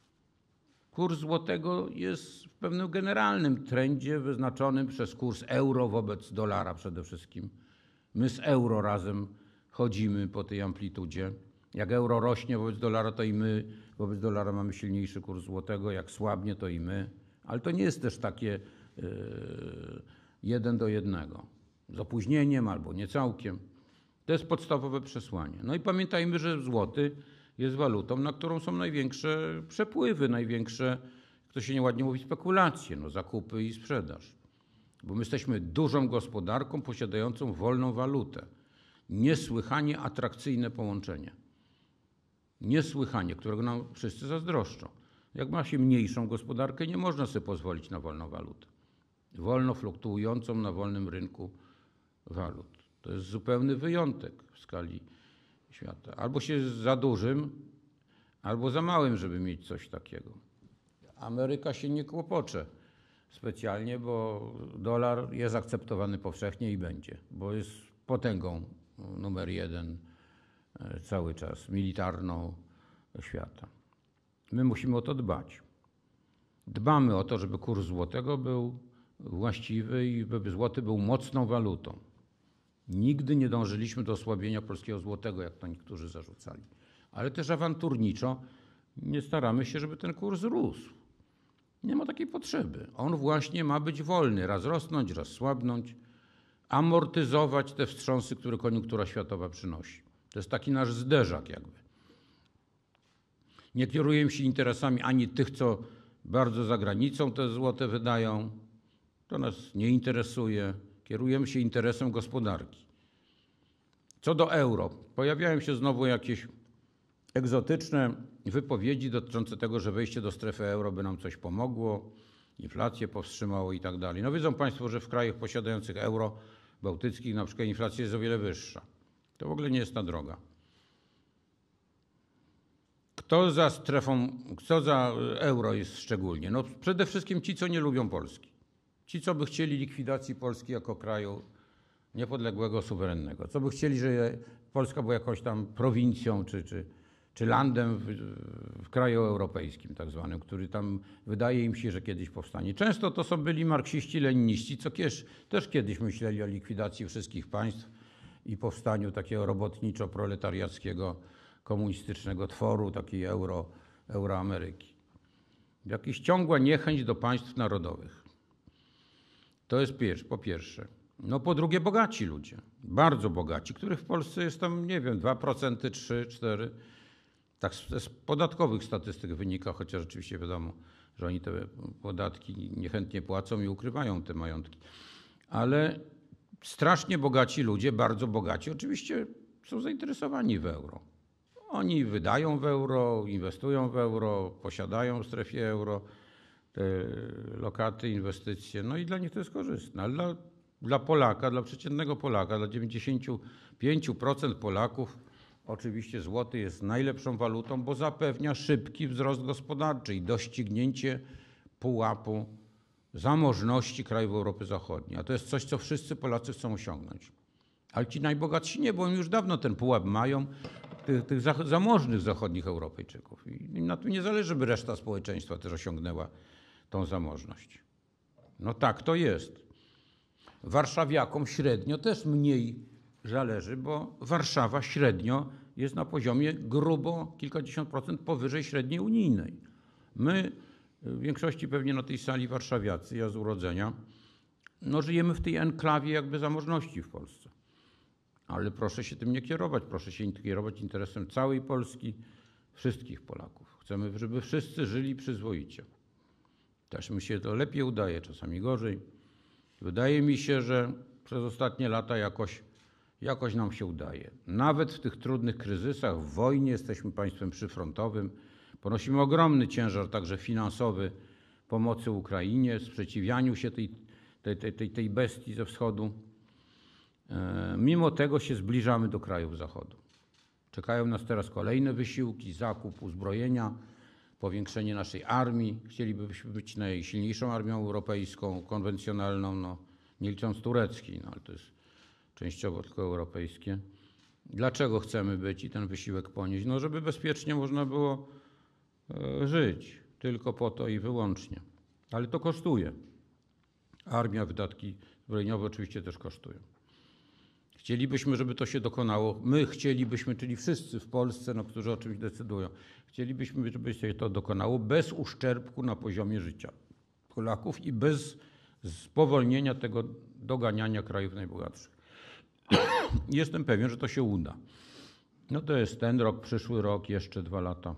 Kurs złotego jest w pewnym generalnym trendzie wyznaczonym przez kurs euro wobec dolara przede wszystkim. My z euro razem chodzimy po tej amplitudzie. Jak euro rośnie wobec dolara, to i my wobec dolara mamy silniejszy kurs złotego. Jak słabnie, to i my. Ale to nie jest też takie yy, jeden do jednego. Z opóźnieniem albo nie całkiem. To jest podstawowe przesłanie. No i pamiętajmy, że złoty jest walutą, na którą są największe przepływy, największe, jak to się nieładnie mówi, spekulacje, no, zakupy i sprzedaż. Bo my jesteśmy dużą gospodarką posiadającą wolną walutę. Niesłychanie atrakcyjne połączenie. Niesłychanie, którego nam wszyscy zazdroszczą. Jak ma się mniejszą gospodarkę, nie można sobie pozwolić na wolną walutę. Wolno fluktuującą na wolnym rynku walut. To jest zupełny wyjątek w skali świata. Albo się jest za dużym, albo za małym, żeby mieć coś takiego. Ameryka się nie kłopocze specjalnie, bo dolar jest akceptowany powszechnie i będzie, bo jest potęgą numer jeden cały czas, militarną świata. My musimy o to dbać. Dbamy o to, żeby kurs złotego był właściwy i żeby złoty był mocną walutą. Nigdy nie dążyliśmy do osłabienia polskiego złotego, jak to niektórzy zarzucali. Ale też awanturniczo nie staramy się, żeby ten kurs rósł. Nie ma takiej potrzeby. On właśnie ma być wolny, raz rosnąć, raz słabnąć, amortyzować te wstrząsy, które koniunktura światowa przynosi. To jest taki nasz zderzak jakby. Nie kierujemy się interesami ani tych, co bardzo za granicą te złote wydają. To nas nie interesuje. Kierujemy się interesem gospodarki. Co do euro, pojawiają się znowu jakieś egzotyczne wypowiedzi dotyczące tego, że wejście do strefy euro by nam coś pomogło, inflację powstrzymało i tak dalej. No wiedzą Państwo, że w krajach posiadających euro bałtyckich na przykład inflacja jest o wiele wyższa. To w ogóle nie jest ta droga. Kto za strefą, kto za euro jest szczególnie? No przede wszystkim ci, co nie lubią Polski. Ci, co by chcieli likwidacji Polski jako kraju niepodległego, suwerennego. Co by chcieli, że Polska była jakąś tam prowincją czy, czy, czy landem w, w kraju europejskim tak zwanym, który tam wydaje im się, że kiedyś powstanie. Często to są byli marksiści, leniniści, co kiedyś, też kiedyś myśleli o likwidacji wszystkich państw i powstaniu takiego robotniczo-proletariackiego, komunistycznego tworu, takiej euro, Euroameryki. Jakaś ciągła niechęć do państw narodowych. To jest pierwsze, po pierwsze. No po drugie bogaci ludzie, bardzo bogaci, których w Polsce jest tam, nie wiem, dwa procent, trzy, cztery. Tak z podatkowych statystyk wynika, chociaż rzeczywiście wiadomo, że oni te podatki niechętnie płacą i ukrywają te majątki. Ale strasznie bogaci ludzie, bardzo bogaci, oczywiście są zainteresowani w euro. Oni wydają w euro, inwestują w euro, posiadają w strefie euro te lokaty, inwestycje. No i dla nich to jest korzystne. Ale dla, dla Polaka, dla przeciętnego Polaka, dla dziewięćdziesięciu pięciu procent Polaków oczywiście złoty jest najlepszą walutą, bo zapewnia szybki wzrost gospodarczy i doścignięcie pułapu zamożności krajów Europy Zachodniej. A to jest coś, co wszyscy Polacy chcą osiągnąć. Ale ci najbogatsi nie, bo oni już dawno ten pułap mają, tych, tych zamożnych zachodnich Europejczyków. I na tym nie zależy, by reszta społeczeństwa też osiągnęła tą zamożność. No tak to jest. Warszawiakom średnio też mniej zależy, bo Warszawa średnio jest na poziomie grubo kilkadziesiąt procent powyżej średniej unijnej. My, w większości pewnie na tej sali warszawiacy, ja z urodzenia, no żyjemy w tej enklawie jakby zamożności w Polsce. Ale proszę się tym nie kierować, proszę się kierować interesem całej Polski, wszystkich Polaków. Chcemy, żeby wszyscy żyli przyzwoicie. Też mi się to lepiej udaje, czasami gorzej. Wydaje mi się, że przez ostatnie lata jakoś, jakoś nam się udaje. Nawet w tych trudnych kryzysach, w wojnie, jesteśmy państwem przyfrontowym, ponosimy ogromny ciężar także finansowy pomocy Ukrainie, sprzeciwianiu się tej, tej, tej, tej bestii ze wschodu. Mimo tego się zbliżamy do krajów Zachodu. Czekają nas teraz kolejne wysiłki, zakup uzbrojenia, powiększenie naszej armii. Chcielibyśmy być najsilniejszą armią europejską, konwencjonalną, no, nie licząc tureckiej, no, ale to jest częściowo tylko europejskie. Dlaczego chcemy być i ten wysiłek ponieść? No, żeby bezpiecznie można było e, żyć. Tylko po to i wyłącznie. Ale to kosztuje. Armia, wydatki zbrojeniowe oczywiście też kosztują. Chcielibyśmy, żeby to się dokonało. My chcielibyśmy, czyli wszyscy w Polsce, no, którzy o czymś decydują, chcielibyśmy, żeby się to dokonało bez uszczerbku na poziomie życia Polaków i bez spowolnienia tego doganiania krajów najbogatszych. Jestem pewien, że to się uda. No to jest ten rok, przyszły rok, jeszcze dwa lata.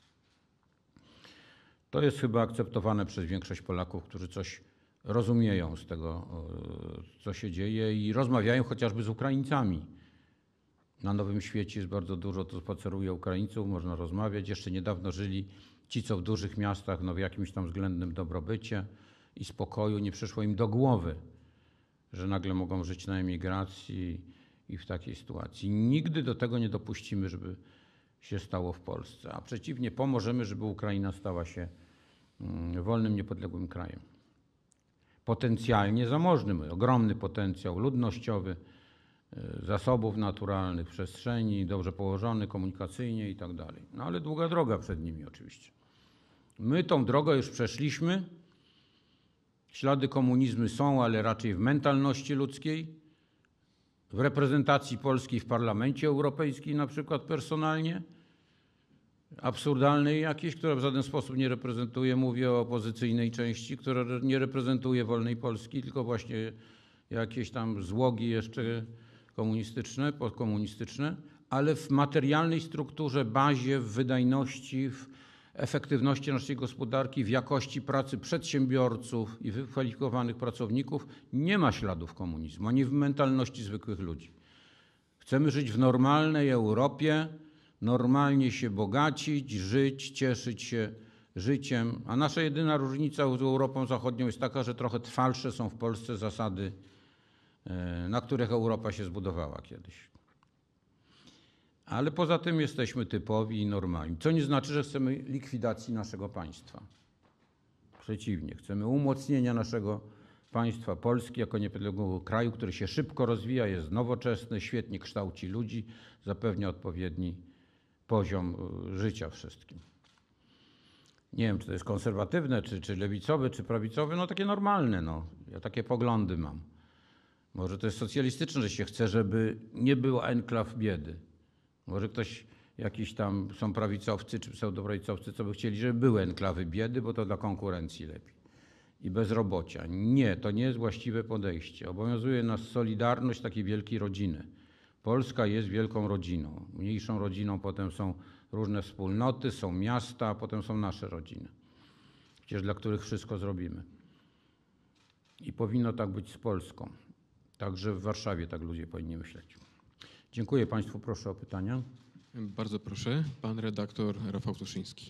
To jest chyba akceptowane przez większość Polaków, którzy coś rozumieją z tego, co się dzieje i rozmawiają chociażby z Ukraińcami. Na Nowym Świecie jest bardzo dużo, to spaceruje Ukraińców, można rozmawiać. Jeszcze niedawno żyli ci, co w dużych miastach, no w jakimś tam względnym dobrobycie i spokoju. Nie przyszło im do głowy, że nagle mogą żyć na emigracji i w takiej sytuacji. Nigdy do tego nie dopuścimy, żeby się stało w Polsce, a przeciwnie, pomożemy, żeby Ukraina stała się wolnym, niepodległym krajem. Potencjalnie zamożnym, ogromny potencjał ludnościowy, zasobów naturalnych, przestrzeni, dobrze położony komunikacyjnie i tak dalej. No ale długa droga przed nimi oczywiście. My tą drogę już przeszliśmy. Ślady komunizmu są, ale raczej w mentalności ludzkiej, w reprezentacji Polski w Parlamencie Europejskim na przykład personalnie, absurdalnej jakiejś, która w żaden sposób nie reprezentuje, mówię o opozycyjnej części, która nie reprezentuje wolnej Polski, tylko właśnie jakieś tam złogi jeszcze komunistyczne, postkomunistyczne, ale w materialnej strukturze, bazie, w wydajności, w efektywności naszej gospodarki, w jakości pracy przedsiębiorców i wykwalifikowanych pracowników nie ma śladów komunizmu, ani w mentalności zwykłych ludzi. Chcemy żyć w normalnej Europie, normalnie się bogacić, żyć, cieszyć się życiem, a nasza jedyna różnica z Europą Zachodnią jest taka, że trochę trwalsze są w Polsce zasady, na których Europa się zbudowała kiedyś. Ale poza tym jesteśmy typowi i normalni. Co nie znaczy, że chcemy likwidacji naszego państwa. Przeciwnie, chcemy umocnienia naszego państwa Polski jako niepodległego kraju, który się szybko rozwija, jest nowoczesny, świetnie kształci ludzi, zapewnia odpowiedni poziom życia wszystkim. Nie wiem, czy to jest konserwatywne, czy, czy lewicowe, czy prawicowe, no takie normalne, no. Ja takie poglądy mam. Może to jest socjalistyczne, że się chce, żeby nie było enklaw biedy. Może ktoś, jakiś tam są prawicowcy czy pseudoprawicowcy, co by chcieli, żeby były enklawy biedy, bo to dla konkurencji lepiej. I bezrobocia. Nie, to nie jest właściwe podejście. Obowiązuje nas solidarność takiej wielkiej rodziny. Polska jest wielką rodziną. Mniejszą rodziną potem są różne wspólnoty, są miasta, a potem są nasze rodziny. Przecież dla których wszystko zrobimy. I powinno tak być z Polską. Także w Warszawie tak ludzie powinni myśleć. Dziękuję Państwu. Proszę o pytania.
Bardzo proszę. Pan redaktor Rafał Tuszyński.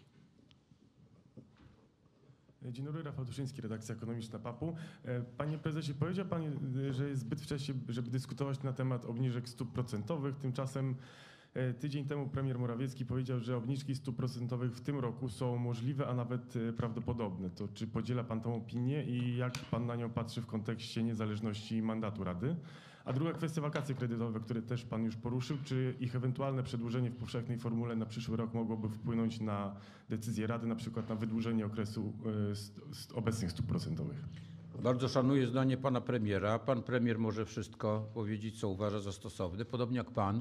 Dzień dobry, Rafał Tuszyński, redakcja ekonomiczna papu. Panie prezesie, powiedział pan, że jest zbyt wcześnie, żeby dyskutować na temat obniżek stóp procentowych. Tymczasem tydzień temu premier Morawiecki powiedział, że obniżki stóp procentowych w tym roku są możliwe, a nawet prawdopodobne. To czy podziela pan tą opinię i jak pan na nią patrzy w kontekście niezależności mandatu Rady? A druga kwestia, wakacje kredytowe, które też pan już poruszył. Czy ich ewentualne przedłużenie w powszechnej formule na przyszły rok mogłoby wpłynąć na decyzję Rady, na przykład na wydłużenie okresu st- st- obecnych stóp procentowych?
Bardzo szanuję zdanie pana premiera. Pan premier może wszystko powiedzieć, co uważa za stosowne, podobnie jak pan.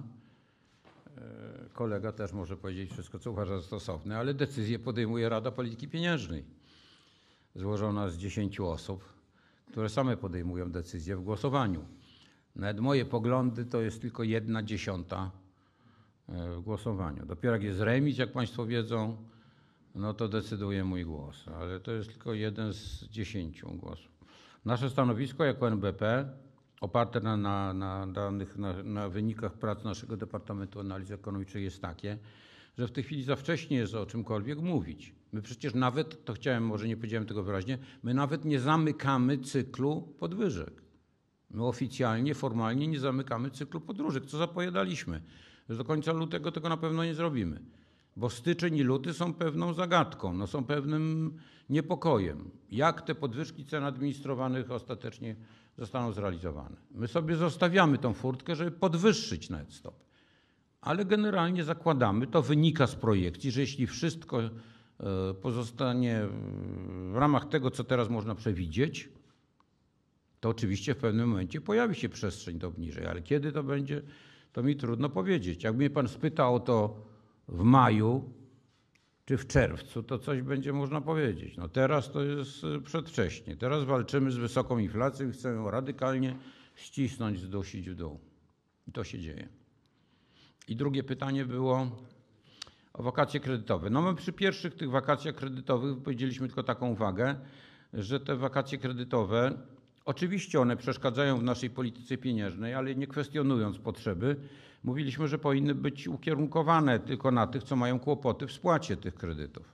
Kolega też może powiedzieć wszystko, co uważa za stosowne, ale decyzję podejmuje Rada Polityki Pieniężnej, złożona z dziesięciu osób, które same podejmują decyzję w głosowaniu. Nawet moje poglądy to jest tylko jedna dziesiąta w głosowaniu. Dopiero jak jest remis, jak państwo wiedzą, no to decyduje mój głos, ale to jest tylko jeden z dziesięciu głosów. Nasze stanowisko jako N B P, oparte na, na, na danych, na, na wynikach prac naszego Departamentu Analiz Ekonomicznych jest takie, że w tej chwili za wcześnie jest o czymkolwiek mówić. My przecież nawet, to chciałem, może nie powiedziałem tego wyraźnie, my nawet nie zamykamy cyklu podwyżek. My oficjalnie, formalnie nie zamykamy cyklu podwyżek, co zapowiadaliśmy, że do końca lutego tego na pewno nie zrobimy. Bo styczeń i luty są pewną zagadką, no są pewnym niepokojem. Jak te podwyżki cen administrowanych ostatecznie zostaną zrealizowane? My sobie zostawiamy tą furtkę, żeby podwyższyć nawet stopy. Ale generalnie zakładamy, to wynika z projekcji, że jeśli wszystko pozostanie w ramach tego, co teraz można przewidzieć, to oczywiście w pewnym momencie pojawi się przestrzeń do obniżek, ale kiedy to będzie, to mi trudno powiedzieć. Jak mnie pan spyta o to w maju czy w czerwcu, to coś będzie można powiedzieć. No teraz to jest przedwcześnie. Teraz walczymy z wysoką inflacją i chcemy ją radykalnie ścisnąć, zdusić w dół. I to się dzieje. I drugie pytanie było o wakacje kredytowe. No my przy pierwszych tych wakacjach kredytowych powiedzieliśmy tylko taką uwagę, że te wakacje kredytowe, oczywiście one przeszkadzają w naszej polityce pieniężnej, ale nie kwestionując potrzeby, mówiliśmy, że powinny być ukierunkowane tylko na tych, co mają kłopoty w spłacie tych kredytów,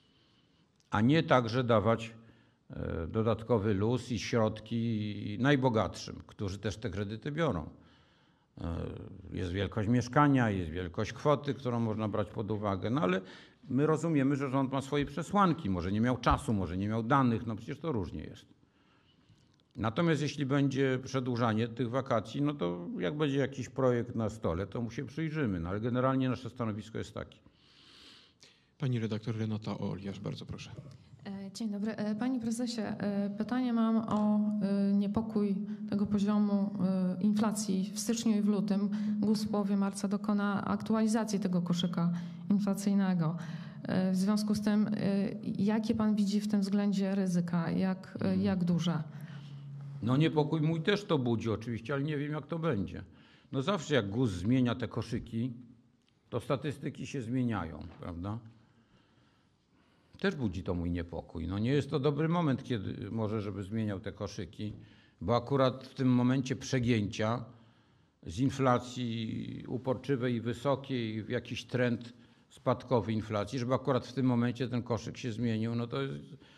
a nie także dawać dodatkowy luz i środki najbogatszym, którzy też te kredyty biorą. Jest wielkość mieszkania, jest wielkość kwoty, którą można brać pod uwagę, no ale my rozumiemy, że rząd ma swoje przesłanki, może nie miał czasu, może nie miał danych, no przecież to różnie jest. Natomiast jeśli będzie przedłużanie tych wakacji, no to jak będzie jakiś projekt na stole, to mu się przyjrzymy, no ale generalnie nasze stanowisko jest takie.
Pani redaktor Renata Oliarz, bardzo proszę.
Dzień dobry. Panie prezesie, pytanie mam o niepokój tego poziomu inflacji w styczniu i w lutym. GUS w połowie marca dokona aktualizacji tego koszyka inflacyjnego. W związku z tym, jakie pan widzi w tym względzie ryzyka, jak, jak duże?
No niepokój mój też to budzi oczywiście, ale nie wiem jak to będzie. No zawsze jak GUS zmienia te koszyki, to statystyki się zmieniają, prawda? Też budzi to mój niepokój. No nie jest to dobry moment, kiedy może, żeby zmieniał te koszyki, bo akurat w tym momencie przegięcia z inflacji uporczywej i wysokiej w jakiś trend spadkowy inflacji, żeby akurat w tym momencie ten koszyk się zmienił, no to jest...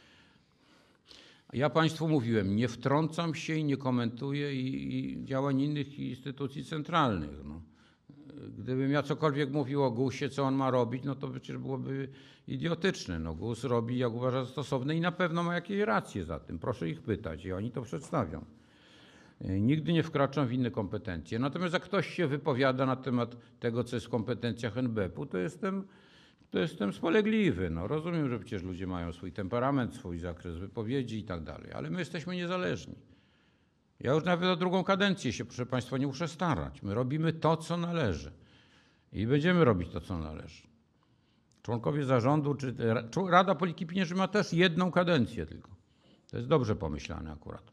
Ja państwu mówiłem, nie wtrącam się i nie komentuję i, i działań innych instytucji centralnych. No. Gdybym ja cokolwiek mówił o gusie, co on ma robić, no to przecież byłoby idiotyczne. No GUS robi, jak uważa, stosowne i na pewno ma jakieś racje za tym. Proszę ich pytać i oni to przedstawią. Nigdy nie wkraczam w inne kompetencje. Natomiast jak ktoś się wypowiada na temat tego, co jest w kompetencjach N B P u, to jestem, to jestem spolegliwy. No, rozumiem, że przecież ludzie mają swój temperament, swój zakres wypowiedzi i tak dalej, ale my jesteśmy niezależni. Ja już nawet o drugą kadencję się, proszę Państwa, nie muszę starać. My robimy to, co należy i będziemy robić to, co należy. Członkowie zarządu, czy Rada Polityki Pieniężnej ma też jedną kadencję tylko. To jest dobrze pomyślane akurat.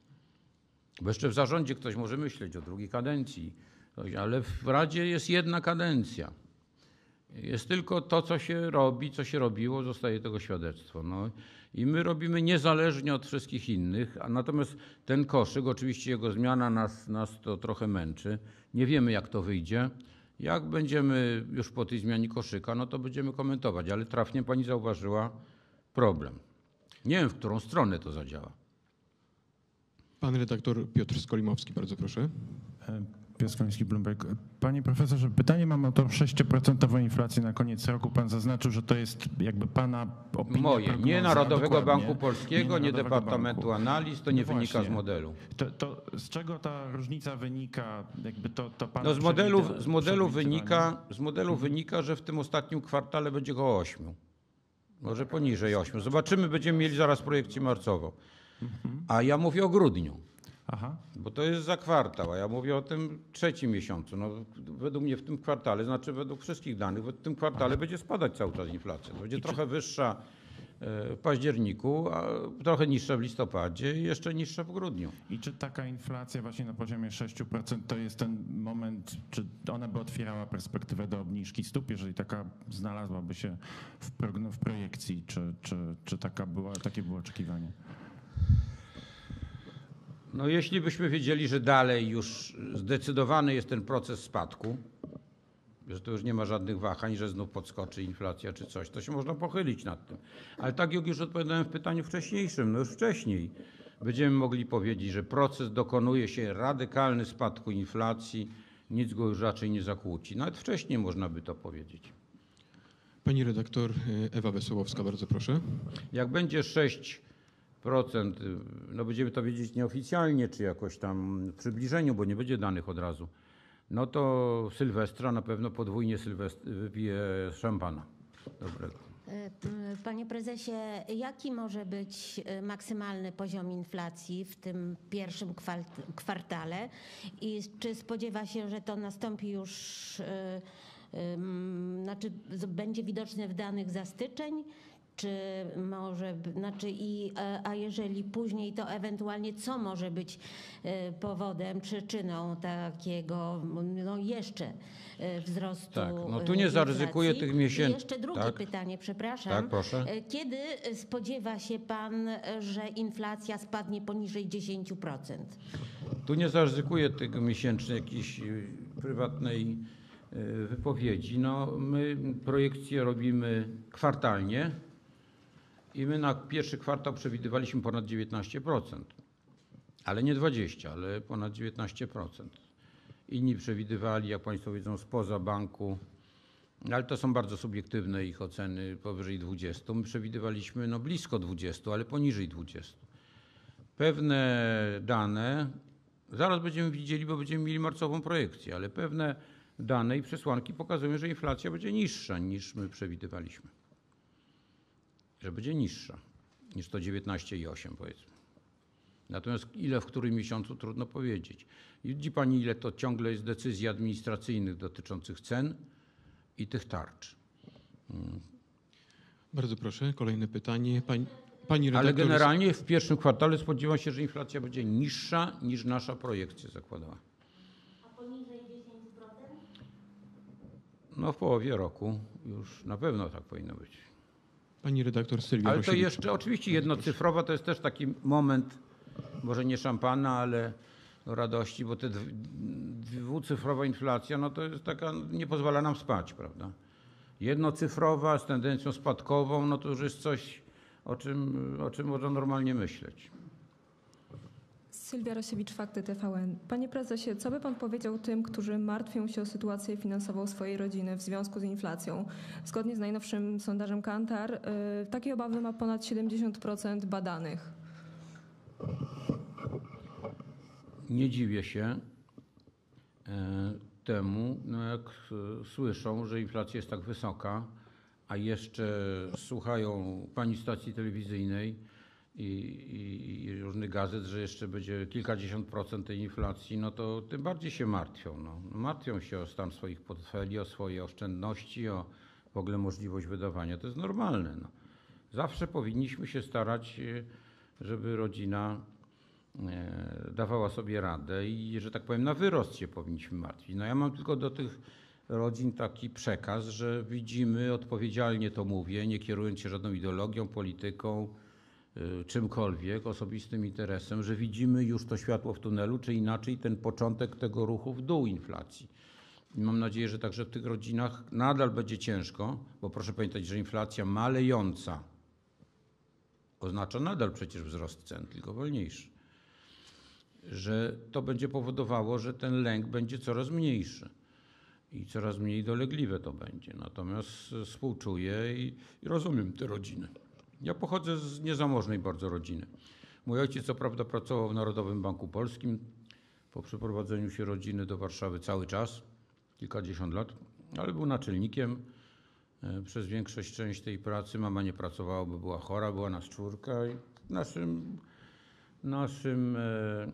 Bo jeszcze w zarządzie ktoś może myśleć o drugiej kadencji, ale w Radzie jest jedna kadencja. Jest tylko to, co się robi, co się robiło, zostaje tego świadectwo. No. I my robimy niezależnie od wszystkich innych, a natomiast ten koszyk, oczywiście jego zmiana nas, nas to trochę męczy. Nie wiemy, jak to wyjdzie. Jak będziemy już po tej zmianie koszyka, no to będziemy komentować, ale trafnie pani zauważyła problem. Nie wiem, w którą stronę to zadziała.
Pan redaktor Piotr Skolimowski, bardzo proszę.
Piotr Skolimowski, Bloomberg. Panie profesorze, pytanie mam o tą sześcioprocentową inflację na koniec roku. Pan zaznaczył, że to jest jakby pana opinia.
Moje,
prognoza,
nie Narodowego
dokładnie.
Banku Polskiego, nie,
nie
nie Departamentu
Banku.
Analiz, to nie
No
wynika
właśnie.
z modelu.
To, to z czego ta różnica wynika? Jakby to, to pana
No z modelu,
przewidywaniu-
z modelu,
przewidywanie?
wynika, z modelu wynika, że w tym ostatnim kwartale będzie około ośmiu. Może poniżej ośmiu. Zobaczymy, będziemy mieli zaraz projekcję marcową. A ja mówię o grudniu.
Aha.
Bo to jest za kwartał, a ja mówię o tym trzecim miesiącu. No, według mnie w tym kwartale, znaczy według wszystkich danych, w tym kwartale będzie spadać cały czas inflacja. Będzie
I
trochę wyższa w październiku, a trochę niższa w listopadzie i jeszcze niższa w grudniu.
I czy taka inflacja właśnie na poziomie sześć procent to jest ten moment, czy ona by otwierała perspektywę do obniżki stóp, jeżeli taka znalazłaby się w, progno, w projekcji, czy, czy, czy taka była, takie było oczekiwanie?
No jeśli byśmy wiedzieli, że dalej już zdecydowany jest ten proces spadku, że to już nie ma żadnych wahań, że znów podskoczy inflacja czy coś, to się można pochylić nad tym. Ale tak jak już odpowiadałem w pytaniu wcześniejszym, no już wcześniej będziemy mogli powiedzieć, że proces dokonuje się radykalny spadku inflacji, nic go już raczej nie zakłóci. Nawet wcześniej można by to powiedzieć.
Pani redaktor Ewa Wesołowska, bardzo proszę.
Jak będzie sześć procent, no będziemy to wiedzieć nieoficjalnie, czy jakoś tam w przybliżeniu, bo nie będzie danych od razu, no to Sylwestra na pewno podwójnie Sylwestr wypije szampana dobrego.
Panie prezesie, jaki może być maksymalny poziom inflacji w tym pierwszym kwartale i czy spodziewa się, że to nastąpi już, znaczy będzie widoczne w danych za styczeń? Czy może, znaczy i, a jeżeli później, to ewentualnie co może być powodem, przyczyną takiego no jeszcze wzrostu
Tak, no tu nie zaryzykuję
inflacji?
tych miesięcy.
I jeszcze drugie
tak.
pytanie, przepraszam.
Tak, proszę.
Kiedy spodziewa się pan, że inflacja spadnie poniżej dziesięć procent?
Tu nie zaryzykuję tego miesięcznej jakiejś prywatnej wypowiedzi. No, my projekcje robimy kwartalnie. I my na pierwszy kwartał przewidywaliśmy ponad dziewiętnaście procent, ale nie dwadzieścia, ale ponad dziewiętnaście procent. Inni przewidywali, jak Państwo wiedzą, spoza banku, ale to są bardzo subiektywne ich oceny, powyżej dwudziestu. My przewidywaliśmy no blisko dwudziestu, ale poniżej dwudziestu. Pewne dane, zaraz będziemy widzieli, bo będziemy mieli marcową projekcję, ale pewne dane i przesłanki pokazują, że inflacja będzie niższa niż my przewidywaliśmy. Że będzie niższa niż to dziewiętnaście i osiem powiedzmy. Natomiast ile w którym miesiącu trudno powiedzieć. I widzi pani, ile to ciągle jest decyzji administracyjnych dotyczących cen i tych tarcz. Hmm.
Bardzo proszę, kolejne pytanie. Pani, pani redaktor...
Ale generalnie w pierwszym kwartale spodziewam się, że inflacja będzie niższa niż nasza projekcja zakładała.
A poniżej dziesięć procent?
No w połowie roku już na pewno tak powinno być.
Pani redaktor Sylwia
Ale to
Rosiewicz.
jeszcze oczywiście jednocyfrowa to jest też taki moment, może nie szampana, ale radości, bo te dwucyfrowa inflacja, no to jest taka, nie pozwala nam spać, prawda? Jednocyfrowa z tendencją spadkową, no to już jest coś, o czym, o czym można normalnie myśleć.
Z
Sylwia Rosiewicz, Fakty T V N. Panie prezesie, co by pan powiedział tym, którzy martwią się o sytuację finansową swojej rodziny w związku z inflacją? Zgodnie z najnowszym sondażem Kantar, yy, takie obawy ma ponad siedemdziesiąt procent badanych.
Nie dziwię się e, temu, no jak e, słyszą, że inflacja jest tak wysoka, a jeszcze słuchają pani stacji telewizyjnej i, i, i różnych gazet, że jeszcze będzie kilkadziesiąt procent tej inflacji, no to tym bardziej się martwią. No. Martwią się o stan swoich portfeli, o swoje oszczędności, o w ogóle możliwość wydawania. To jest normalne. No. Zawsze powinniśmy się starać, żeby rodzina dawała sobie radę i, że tak powiem, na wyrost się powinniśmy martwić. No ja mam tylko do tych rodzin taki przekaz, że widzimy, odpowiedzialnie to mówię, nie kierując się żadną ideologią, polityką, czymkolwiek, osobistym interesem, że widzimy już to światło w tunelu, czy inaczej ten początek tego ruchu w dół inflacji. I mam nadzieję, że także w tych rodzinach nadal będzie ciężko, bo proszę pamiętać, że inflacja malejąca oznacza nadal przecież wzrost cen, tylko wolniejszy. Że to będzie powodowało, że ten lęk będzie coraz mniejszy i coraz mniej dolegliwe to będzie. Natomiast współczuję i, i rozumiem te rodziny. Ja pochodzę z niezamożnej bardzo rodziny. Mój ojciec co prawda pracował w Narodowym Banku Polskim, po przeprowadzeniu się rodziny do Warszawy cały czas, kilkadziesiąt lat, ale był naczelnikiem przez większość część tej pracy. Mama nie pracowała, bo była chora, była nas czwórka i naszym, naszym e,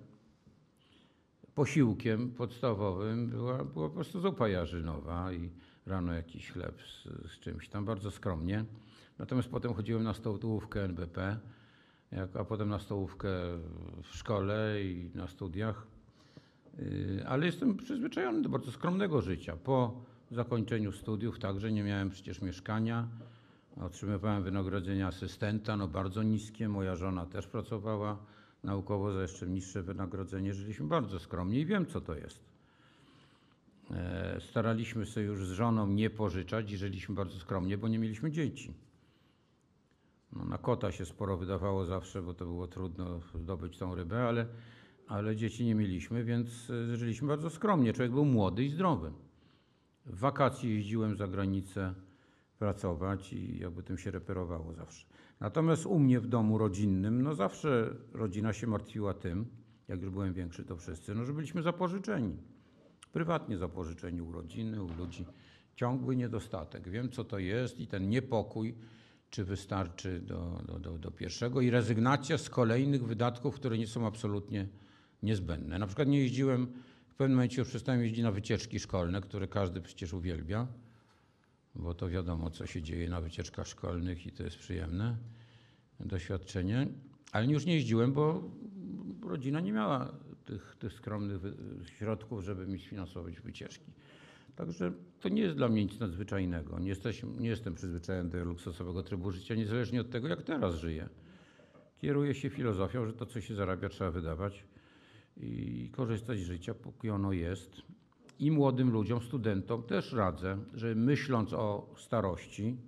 posiłkiem podstawowym była, była po prostu zupa jarzynowa i rano jakiś chleb z, z czymś tam, bardzo skromnie. Natomiast potem chodziłem na stołówkę N B P, jak, a potem na stołówkę w szkole i na studiach. Yy, ale jestem przyzwyczajony do bardzo skromnego życia. Po zakończeniu studiów także nie miałem przecież mieszkania. Otrzymywałem wynagrodzenie asystenta, no bardzo niskie. Moja żona też pracowała naukowo za jeszcze niższe wynagrodzenie. Żyliśmy bardzo skromnie i wiem, co to jest. E, staraliśmy się już z żoną nie pożyczać i żyliśmy bardzo skromnie, bo nie mieliśmy dzieci. No, na kota się sporo wydawało zawsze, bo to było trudno zdobyć tą rybę, ale, ale dzieci nie mieliśmy, więc żyliśmy bardzo skromnie. Człowiek był młody i zdrowy. W wakacje jeździłem za granicę pracować i jakby tym się reperowało zawsze. Natomiast u mnie w domu rodzinnym, no zawsze rodzina się martwiła tym, jak już byłem większy, to wszyscy, no że byliśmy zapożyczeni. Prywatnie zapożyczeni u rodziny, u ludzi. Ciągły niedostatek. Wiem, co to jest i ten niepokój, czy wystarczy do, do, do, do pierwszego i rezygnacja z kolejnych wydatków, które nie są absolutnie niezbędne. Na przykład nie jeździłem, w pewnym momencie już przestałem jeździć na wycieczki szkolne, które każdy przecież uwielbia, bo to wiadomo, co się dzieje na wycieczkach szkolnych i to jest przyjemne doświadczenie. Ale już nie jeździłem, bo rodzina nie miała tych, tych skromnych środków, żeby mi sfinansować wycieczki. Także to nie jest dla mnie nic nadzwyczajnego. Nie, jesteśmy, nie jestem przyzwyczajony do luksusowego trybu życia, niezależnie od tego, jak teraz żyję. Kieruję się filozofią, że to, co się zarabia, trzeba wydawać i korzystać z życia, póki ono jest. I młodym ludziom, studentom też radzę, że myśląc o starości,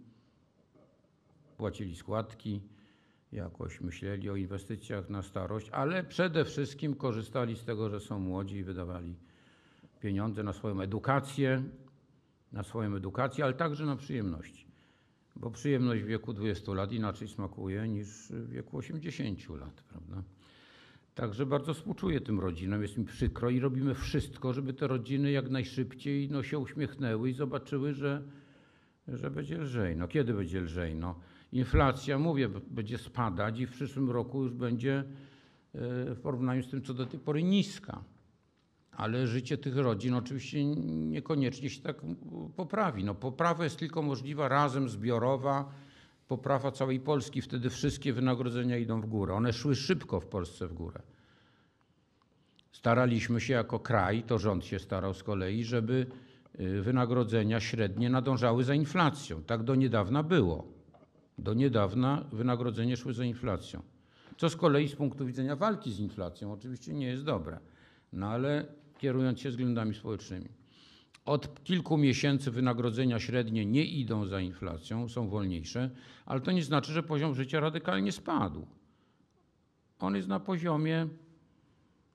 płacili składki, jakoś myśleli o inwestycjach na starość, ale przede wszystkim korzystali z tego, że są młodzi i wydawali pieniądze na swoją edukację, na swoją edukację, ale także na przyjemności. Bo przyjemność w wieku dwudziestu lat inaczej smakuje niż w wieku osiemdziesięciu lat, prawda? Także bardzo współczuję tym rodzinom, jest mi przykro i robimy wszystko, żeby te rodziny jak najszybciej no, się uśmiechnęły i zobaczyły, że, że będzie lżej. No kiedy będzie lżej? No, inflacja, mówię, będzie spadać i w przyszłym roku już będzie w porównaniu z tym, co do tej pory niska. Ale życie tych rodzin oczywiście niekoniecznie się tak poprawi. No, poprawa jest tylko możliwa razem, zbiorowa, poprawa całej Polski. Wtedy wszystkie wynagrodzenia idą w górę. One szły szybko w Polsce w górę. Staraliśmy się jako kraj, to rząd się starał z kolei, żeby wynagrodzenia średnie nadążały za inflacją. Tak do niedawna było. Do niedawna wynagrodzenia szły za inflacją. Co z kolei z punktu widzenia walki z inflacją oczywiście nie jest dobre. No ale kierując się względami społecznymi. Od kilku miesięcy wynagrodzenia średnie nie idą za inflacją, są wolniejsze, ale to nie znaczy, że poziom życia radykalnie spadł. On jest na poziomie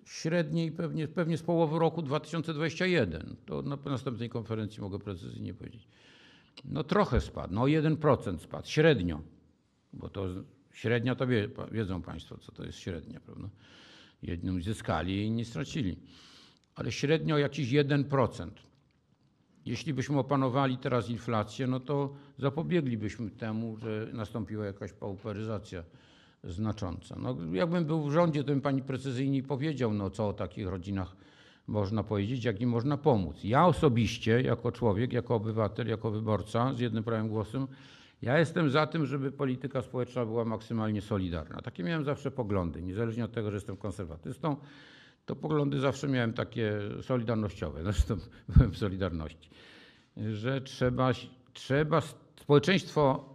średniej pewnie, pewnie z połowy roku dwa tysiące dwudziestego pierwszego. To na następnej konferencji mogę precyzyjnie powiedzieć. No trochę spadł, no o jeden procent spadł, średnio. Bo to średnia to wie, wiedzą Państwo, co to jest średnia, prawda? Jednym zyskali i nie stracili. Ale średnio jakiś jeden procent. Jeśli byśmy opanowali teraz inflację, no to zapobieglibyśmy temu, że nastąpiła jakaś pauperyzacja znacząca. No, jakbym był w rządzie, to bym pani precyzyjniej powiedział, no co o takich rodzinach można powiedzieć, jak im można pomóc. Ja osobiście, jako człowiek, jako obywatel, jako wyborca z jednym prawem głosem, ja jestem za tym, żeby polityka społeczna była maksymalnie solidarna. Takie miałem zawsze poglądy, niezależnie od tego, że jestem konserwatystą, to poglądy zawsze miałem takie solidarnościowe, zresztą byłem w Solidarności, że trzeba, trzeba społeczeństwo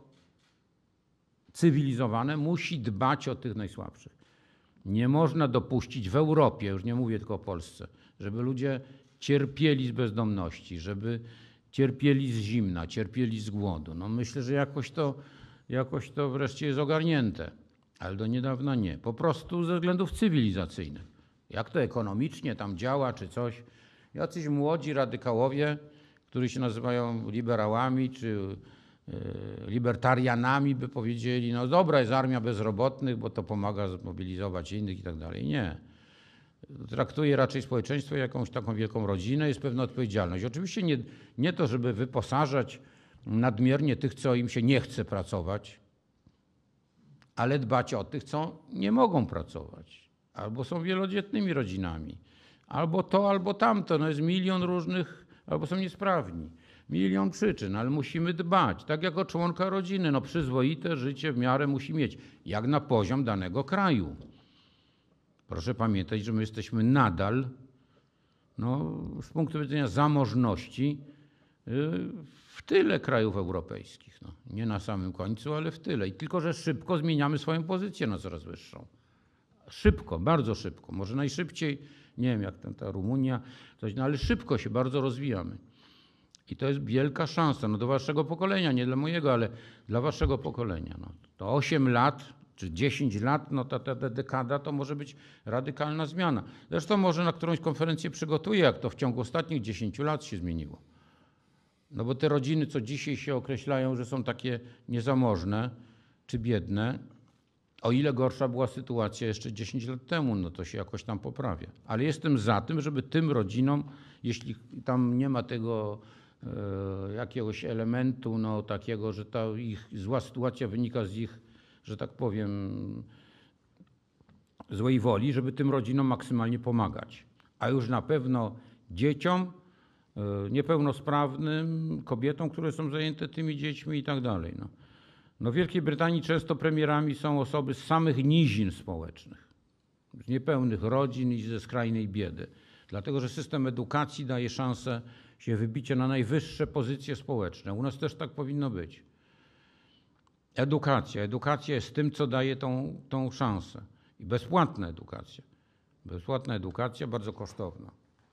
cywilizowane musi dbać o tych najsłabszych. Nie można dopuścić w Europie, już nie mówię tylko o Polsce, żeby ludzie cierpieli z bezdomności, żeby cierpieli z zimna, cierpieli z głodu. No myślę, że jakoś to, jakoś to wreszcie jest ogarnięte, ale do niedawna nie. Po prostu ze względów cywilizacyjnych. Jak to ekonomicznie tam działa czy coś. Jacyś młodzi radykałowie, którzy się nazywają liberałami czy libertarianami, by powiedzieli, no dobra, jest armia bezrobotnych, bo to pomaga zmobilizować innych i tak dalej. Nie. Traktuje raczej społeczeństwo jako jakąś taką wielką rodzinę, jest pewna odpowiedzialność. Oczywiście nie, nie to, żeby wyposażać nadmiernie tych, co im się nie chce pracować, ale dbać o tych, co nie mogą pracować. Albo są wielodzietnymi rodzinami. Albo to, albo tamto. No jest milion różnych, albo są niesprawni. Milion przyczyn, ale musimy dbać, tak jak o członka rodziny. No przyzwoite życie w miarę musi mieć, jak na poziom danego kraju. Proszę pamiętać, że my jesteśmy nadal, no, z punktu widzenia zamożności, w tyle krajów europejskich. No, nie na samym końcu, ale w tyle. I tylko, że szybko zmieniamy swoją pozycję na coraz wyższą. Szybko, bardzo szybko. Może najszybciej, nie wiem jak tam ta Rumunia, coś, no ale szybko się bardzo rozwijamy. I to jest wielka szansa, no do waszego pokolenia, nie dla mojego, ale dla waszego pokolenia. No, to osiem lat czy dziesięć lat, no ta, ta, ta dekada to może być radykalna zmiana. Zresztą może na którąś konferencję przygotuję, jak to w ciągu ostatnich dziesięciu lat się zmieniło. No bo te rodziny, co dzisiaj się określają, że są takie niezamożne czy biedne, o ile gorsza była sytuacja jeszcze dziesięć lat temu, no to się jakoś tam poprawia. Ale jestem za tym, żeby tym rodzinom, jeśli tam nie ma tego e, jakiegoś elementu no, takiego, że ta ich zła sytuacja wynika z ich, że tak powiem, złej woli, żeby tym rodzinom maksymalnie pomagać. A już na pewno dzieciom, e, niepełnosprawnym, kobietom, które są zajęte tymi dziećmi i tak dalej. No. No w Wielkiej Brytanii często premierami są osoby z samych nizin społecznych, z niepełnych rodzin i ze skrajnej biedy. Dlatego, że system edukacji daje szansę się wybicia na najwyższe pozycje społeczne. U nas też tak powinno być. Edukacja. Edukacja jest tym, co daje tą, tą szansę. I bezpłatna edukacja. Bezpłatna edukacja, bardzo kosztowna.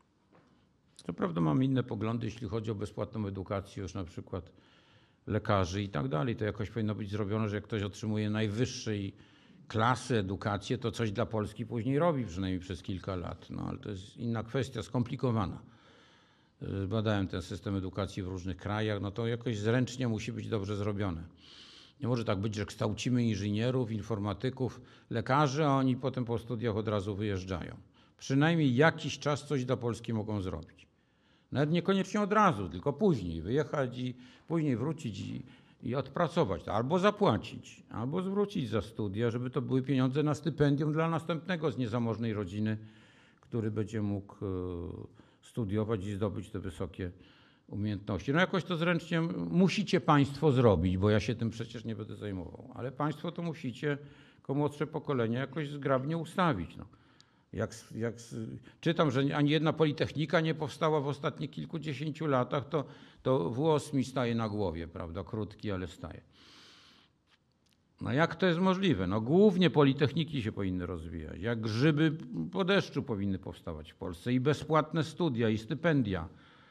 Co prawda mam inne poglądy, jeśli chodzi o bezpłatną edukację, już na przykład lekarzy i tak dalej. To jakoś powinno być zrobione, że jak ktoś otrzymuje najwyższej klasy edukację, to coś dla Polski później robi, przynajmniej przez kilka lat. No ale to jest inna kwestia, skomplikowana. Badałem ten system edukacji w różnych krajach, no to jakoś zręcznie musi być dobrze zrobione. Nie może tak być, że kształcimy inżynierów, informatyków, lekarzy, a oni potem po studiach od razu wyjeżdżają. Przynajmniej jakiś czas coś dla Polski mogą zrobić. Nawet niekoniecznie od razu, tylko później wyjechać i później wrócić i, i odpracować to. Albo zapłacić, albo zwrócić za studia, żeby to były pieniądze na stypendium dla następnego z niezamożnej rodziny, który będzie mógł studiować i zdobyć te wysokie umiejętności. No jakoś to zręcznie musicie państwo zrobić, bo ja się tym przecież nie będę zajmował. Ale państwo to musicie, jako młodsze pokolenie, jakoś zgrabnie ustawić. No. Jak, jak czytam, że ani jedna politechnika nie powstała w ostatnich kilkudziesięciu latach, to, to włos mi staje na głowie, prawda? Krótki, ale staje. No jak to jest możliwe? No głównie politechniki się powinny rozwijać. Jak grzyby po deszczu powinny powstawać w Polsce i bezpłatne studia, i stypendia.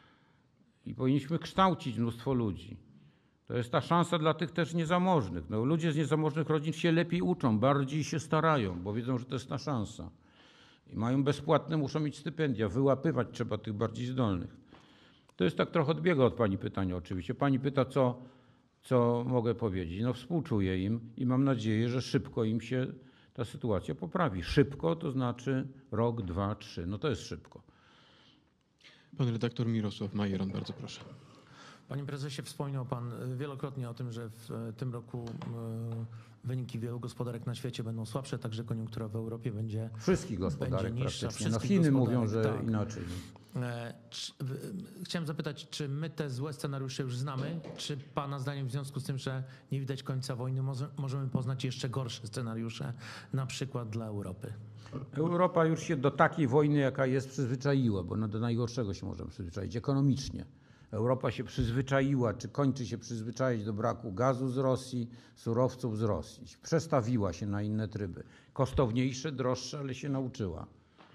I powinniśmy kształcić mnóstwo ludzi. To jest ta szansa dla tych też niezamożnych. No, ludzie z niezamożnych rodzin się lepiej uczą, bardziej się starają, bo wiedzą, że to jest ta szansa. I mają bezpłatne, muszą mieć stypendia. Wyłapywać trzeba tych bardziej zdolnych. To jest tak trochę odbiega od pani pytania oczywiście. Pani pyta, co, co mogę powiedzieć. No współczuję im i mam nadzieję, że szybko im się ta sytuacja poprawi. Szybko to znaczy rok, dwa, trzy. No to jest szybko.
Pan redaktor Mirosław Majeron, bardzo proszę.
Panie prezesie, wspomniał pan wielokrotnie o tym, że w tym roku wyniki wielu gospodarek na świecie będą słabsze, także koniunktura w Europie będzie
Wszystkich gospodarek
będzie niższa.
praktycznie. No
Wszystkich
Chiny mówią, że
tak.
inaczej.
Chciałem zapytać, czy my te złe scenariusze już znamy? Czy pana zdaniem w związku z tym, że nie widać końca wojny, może, możemy poznać jeszcze gorsze scenariusze, na przykład dla Europy?
Europa już się do takiej wojny, jaka jest, przyzwyczaiła, bo no do najgorszego się możemy przyzwyczaić ekonomicznie. Europa się przyzwyczaiła, czy kończy się przyzwyczaić do braku gazu z Rosji, surowców z Rosji. Przestawiła się na inne tryby. Kosztowniejsze, droższe, ale się nauczyła.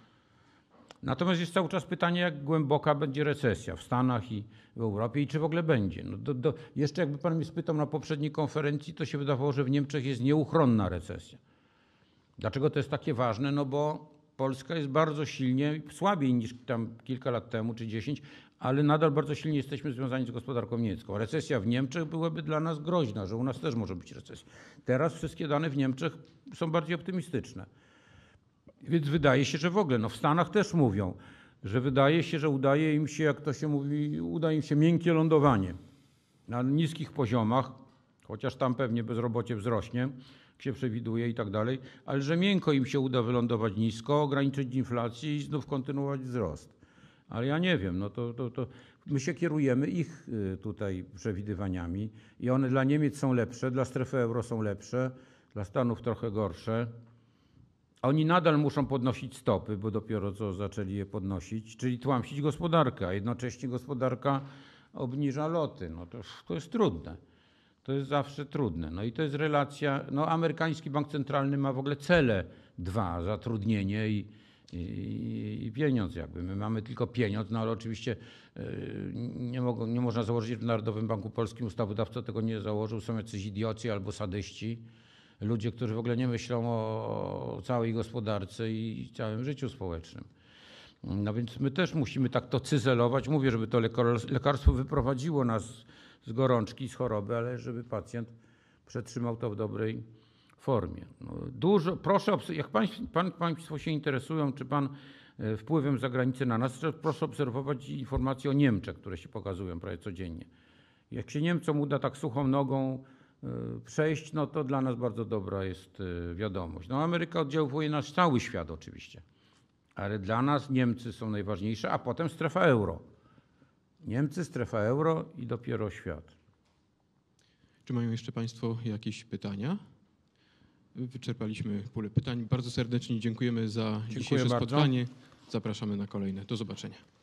Natomiast jest cały czas pytanie, jak głęboka będzie recesja w Stanach i w Europie i czy w ogóle będzie. No do, do, jeszcze jakby pan mnie spytał na poprzedniej konferencji, to się wydawało, że w Niemczech jest nieuchronna recesja. Dlaczego to jest takie ważne? No bo Polska jest bardzo silnie, słabiej niż tam kilka lat temu czy dziesięć, ale nadal bardzo silnie jesteśmy związani z gospodarką niemiecką. Recesja w Niemczech byłaby dla nas groźna, że u nas też może być recesja. Teraz wszystkie dane w Niemczech są bardziej optymistyczne. Więc wydaje się, że w ogóle, no w Stanach też mówią, że wydaje się, że udaje im się, jak to się mówi, uda im się miękkie lądowanie na niskich poziomach, chociaż tam pewnie bezrobocie wzrośnie, jak się przewiduje i tak dalej, ale że miękko im się uda wylądować nisko, ograniczyć inflację i znów kontynuować wzrost. Ale ja nie wiem, no to, to, to my się kierujemy ich tutaj przewidywaniami i one dla Niemiec są lepsze, dla strefy euro są lepsze, dla Stanów trochę gorsze. Oni nadal muszą podnosić stopy, bo dopiero co zaczęli je podnosić, czyli tłamsić gospodarkę, a jednocześnie gospodarka obniża loty. No to, to jest trudne. To jest zawsze trudne. No i to jest relacja, no amerykański bank centralny ma w ogóle cele dwa, zatrudnienie i, i, i pieniądz jakby. My mamy tylko pieniądz, no ale oczywiście nie, mogą, nie można założyć w Narodowym Banku Polskim, ustawodawca tego nie założył, są jacyś idioci albo sadyści. Ludzie, którzy w ogóle nie myślą o całej gospodarce i całym życiu społecznym. No więc my też musimy tak to cyzelować. Mówię, żeby to lekarstwo wyprowadziło nas z gorączki, z choroby, ale żeby pacjent przetrzymał to w dobrej formie. No dużo, proszę, jak pan, pan, państwo się interesują, czy pan wpływem z zagranicy na nas, proszę obserwować informacje o Niemczech, które się pokazują prawie codziennie. Jak się Niemcom uda tak suchą nogą przejść, no to dla nas bardzo dobra jest wiadomość. No Ameryka oddziałuje na cały świat oczywiście, ale dla nas Niemcy są najważniejsze, a potem strefa euro. Niemcy, strefa euro i dopiero świat.
Czy mają jeszcze państwo jakieś pytania? Wyczerpaliśmy pulę pytań. Bardzo serdecznie dziękujemy za
Dziękuję
dzisiejsze
bardzo.
spotkanie. Zapraszamy na kolejne. Do zobaczenia.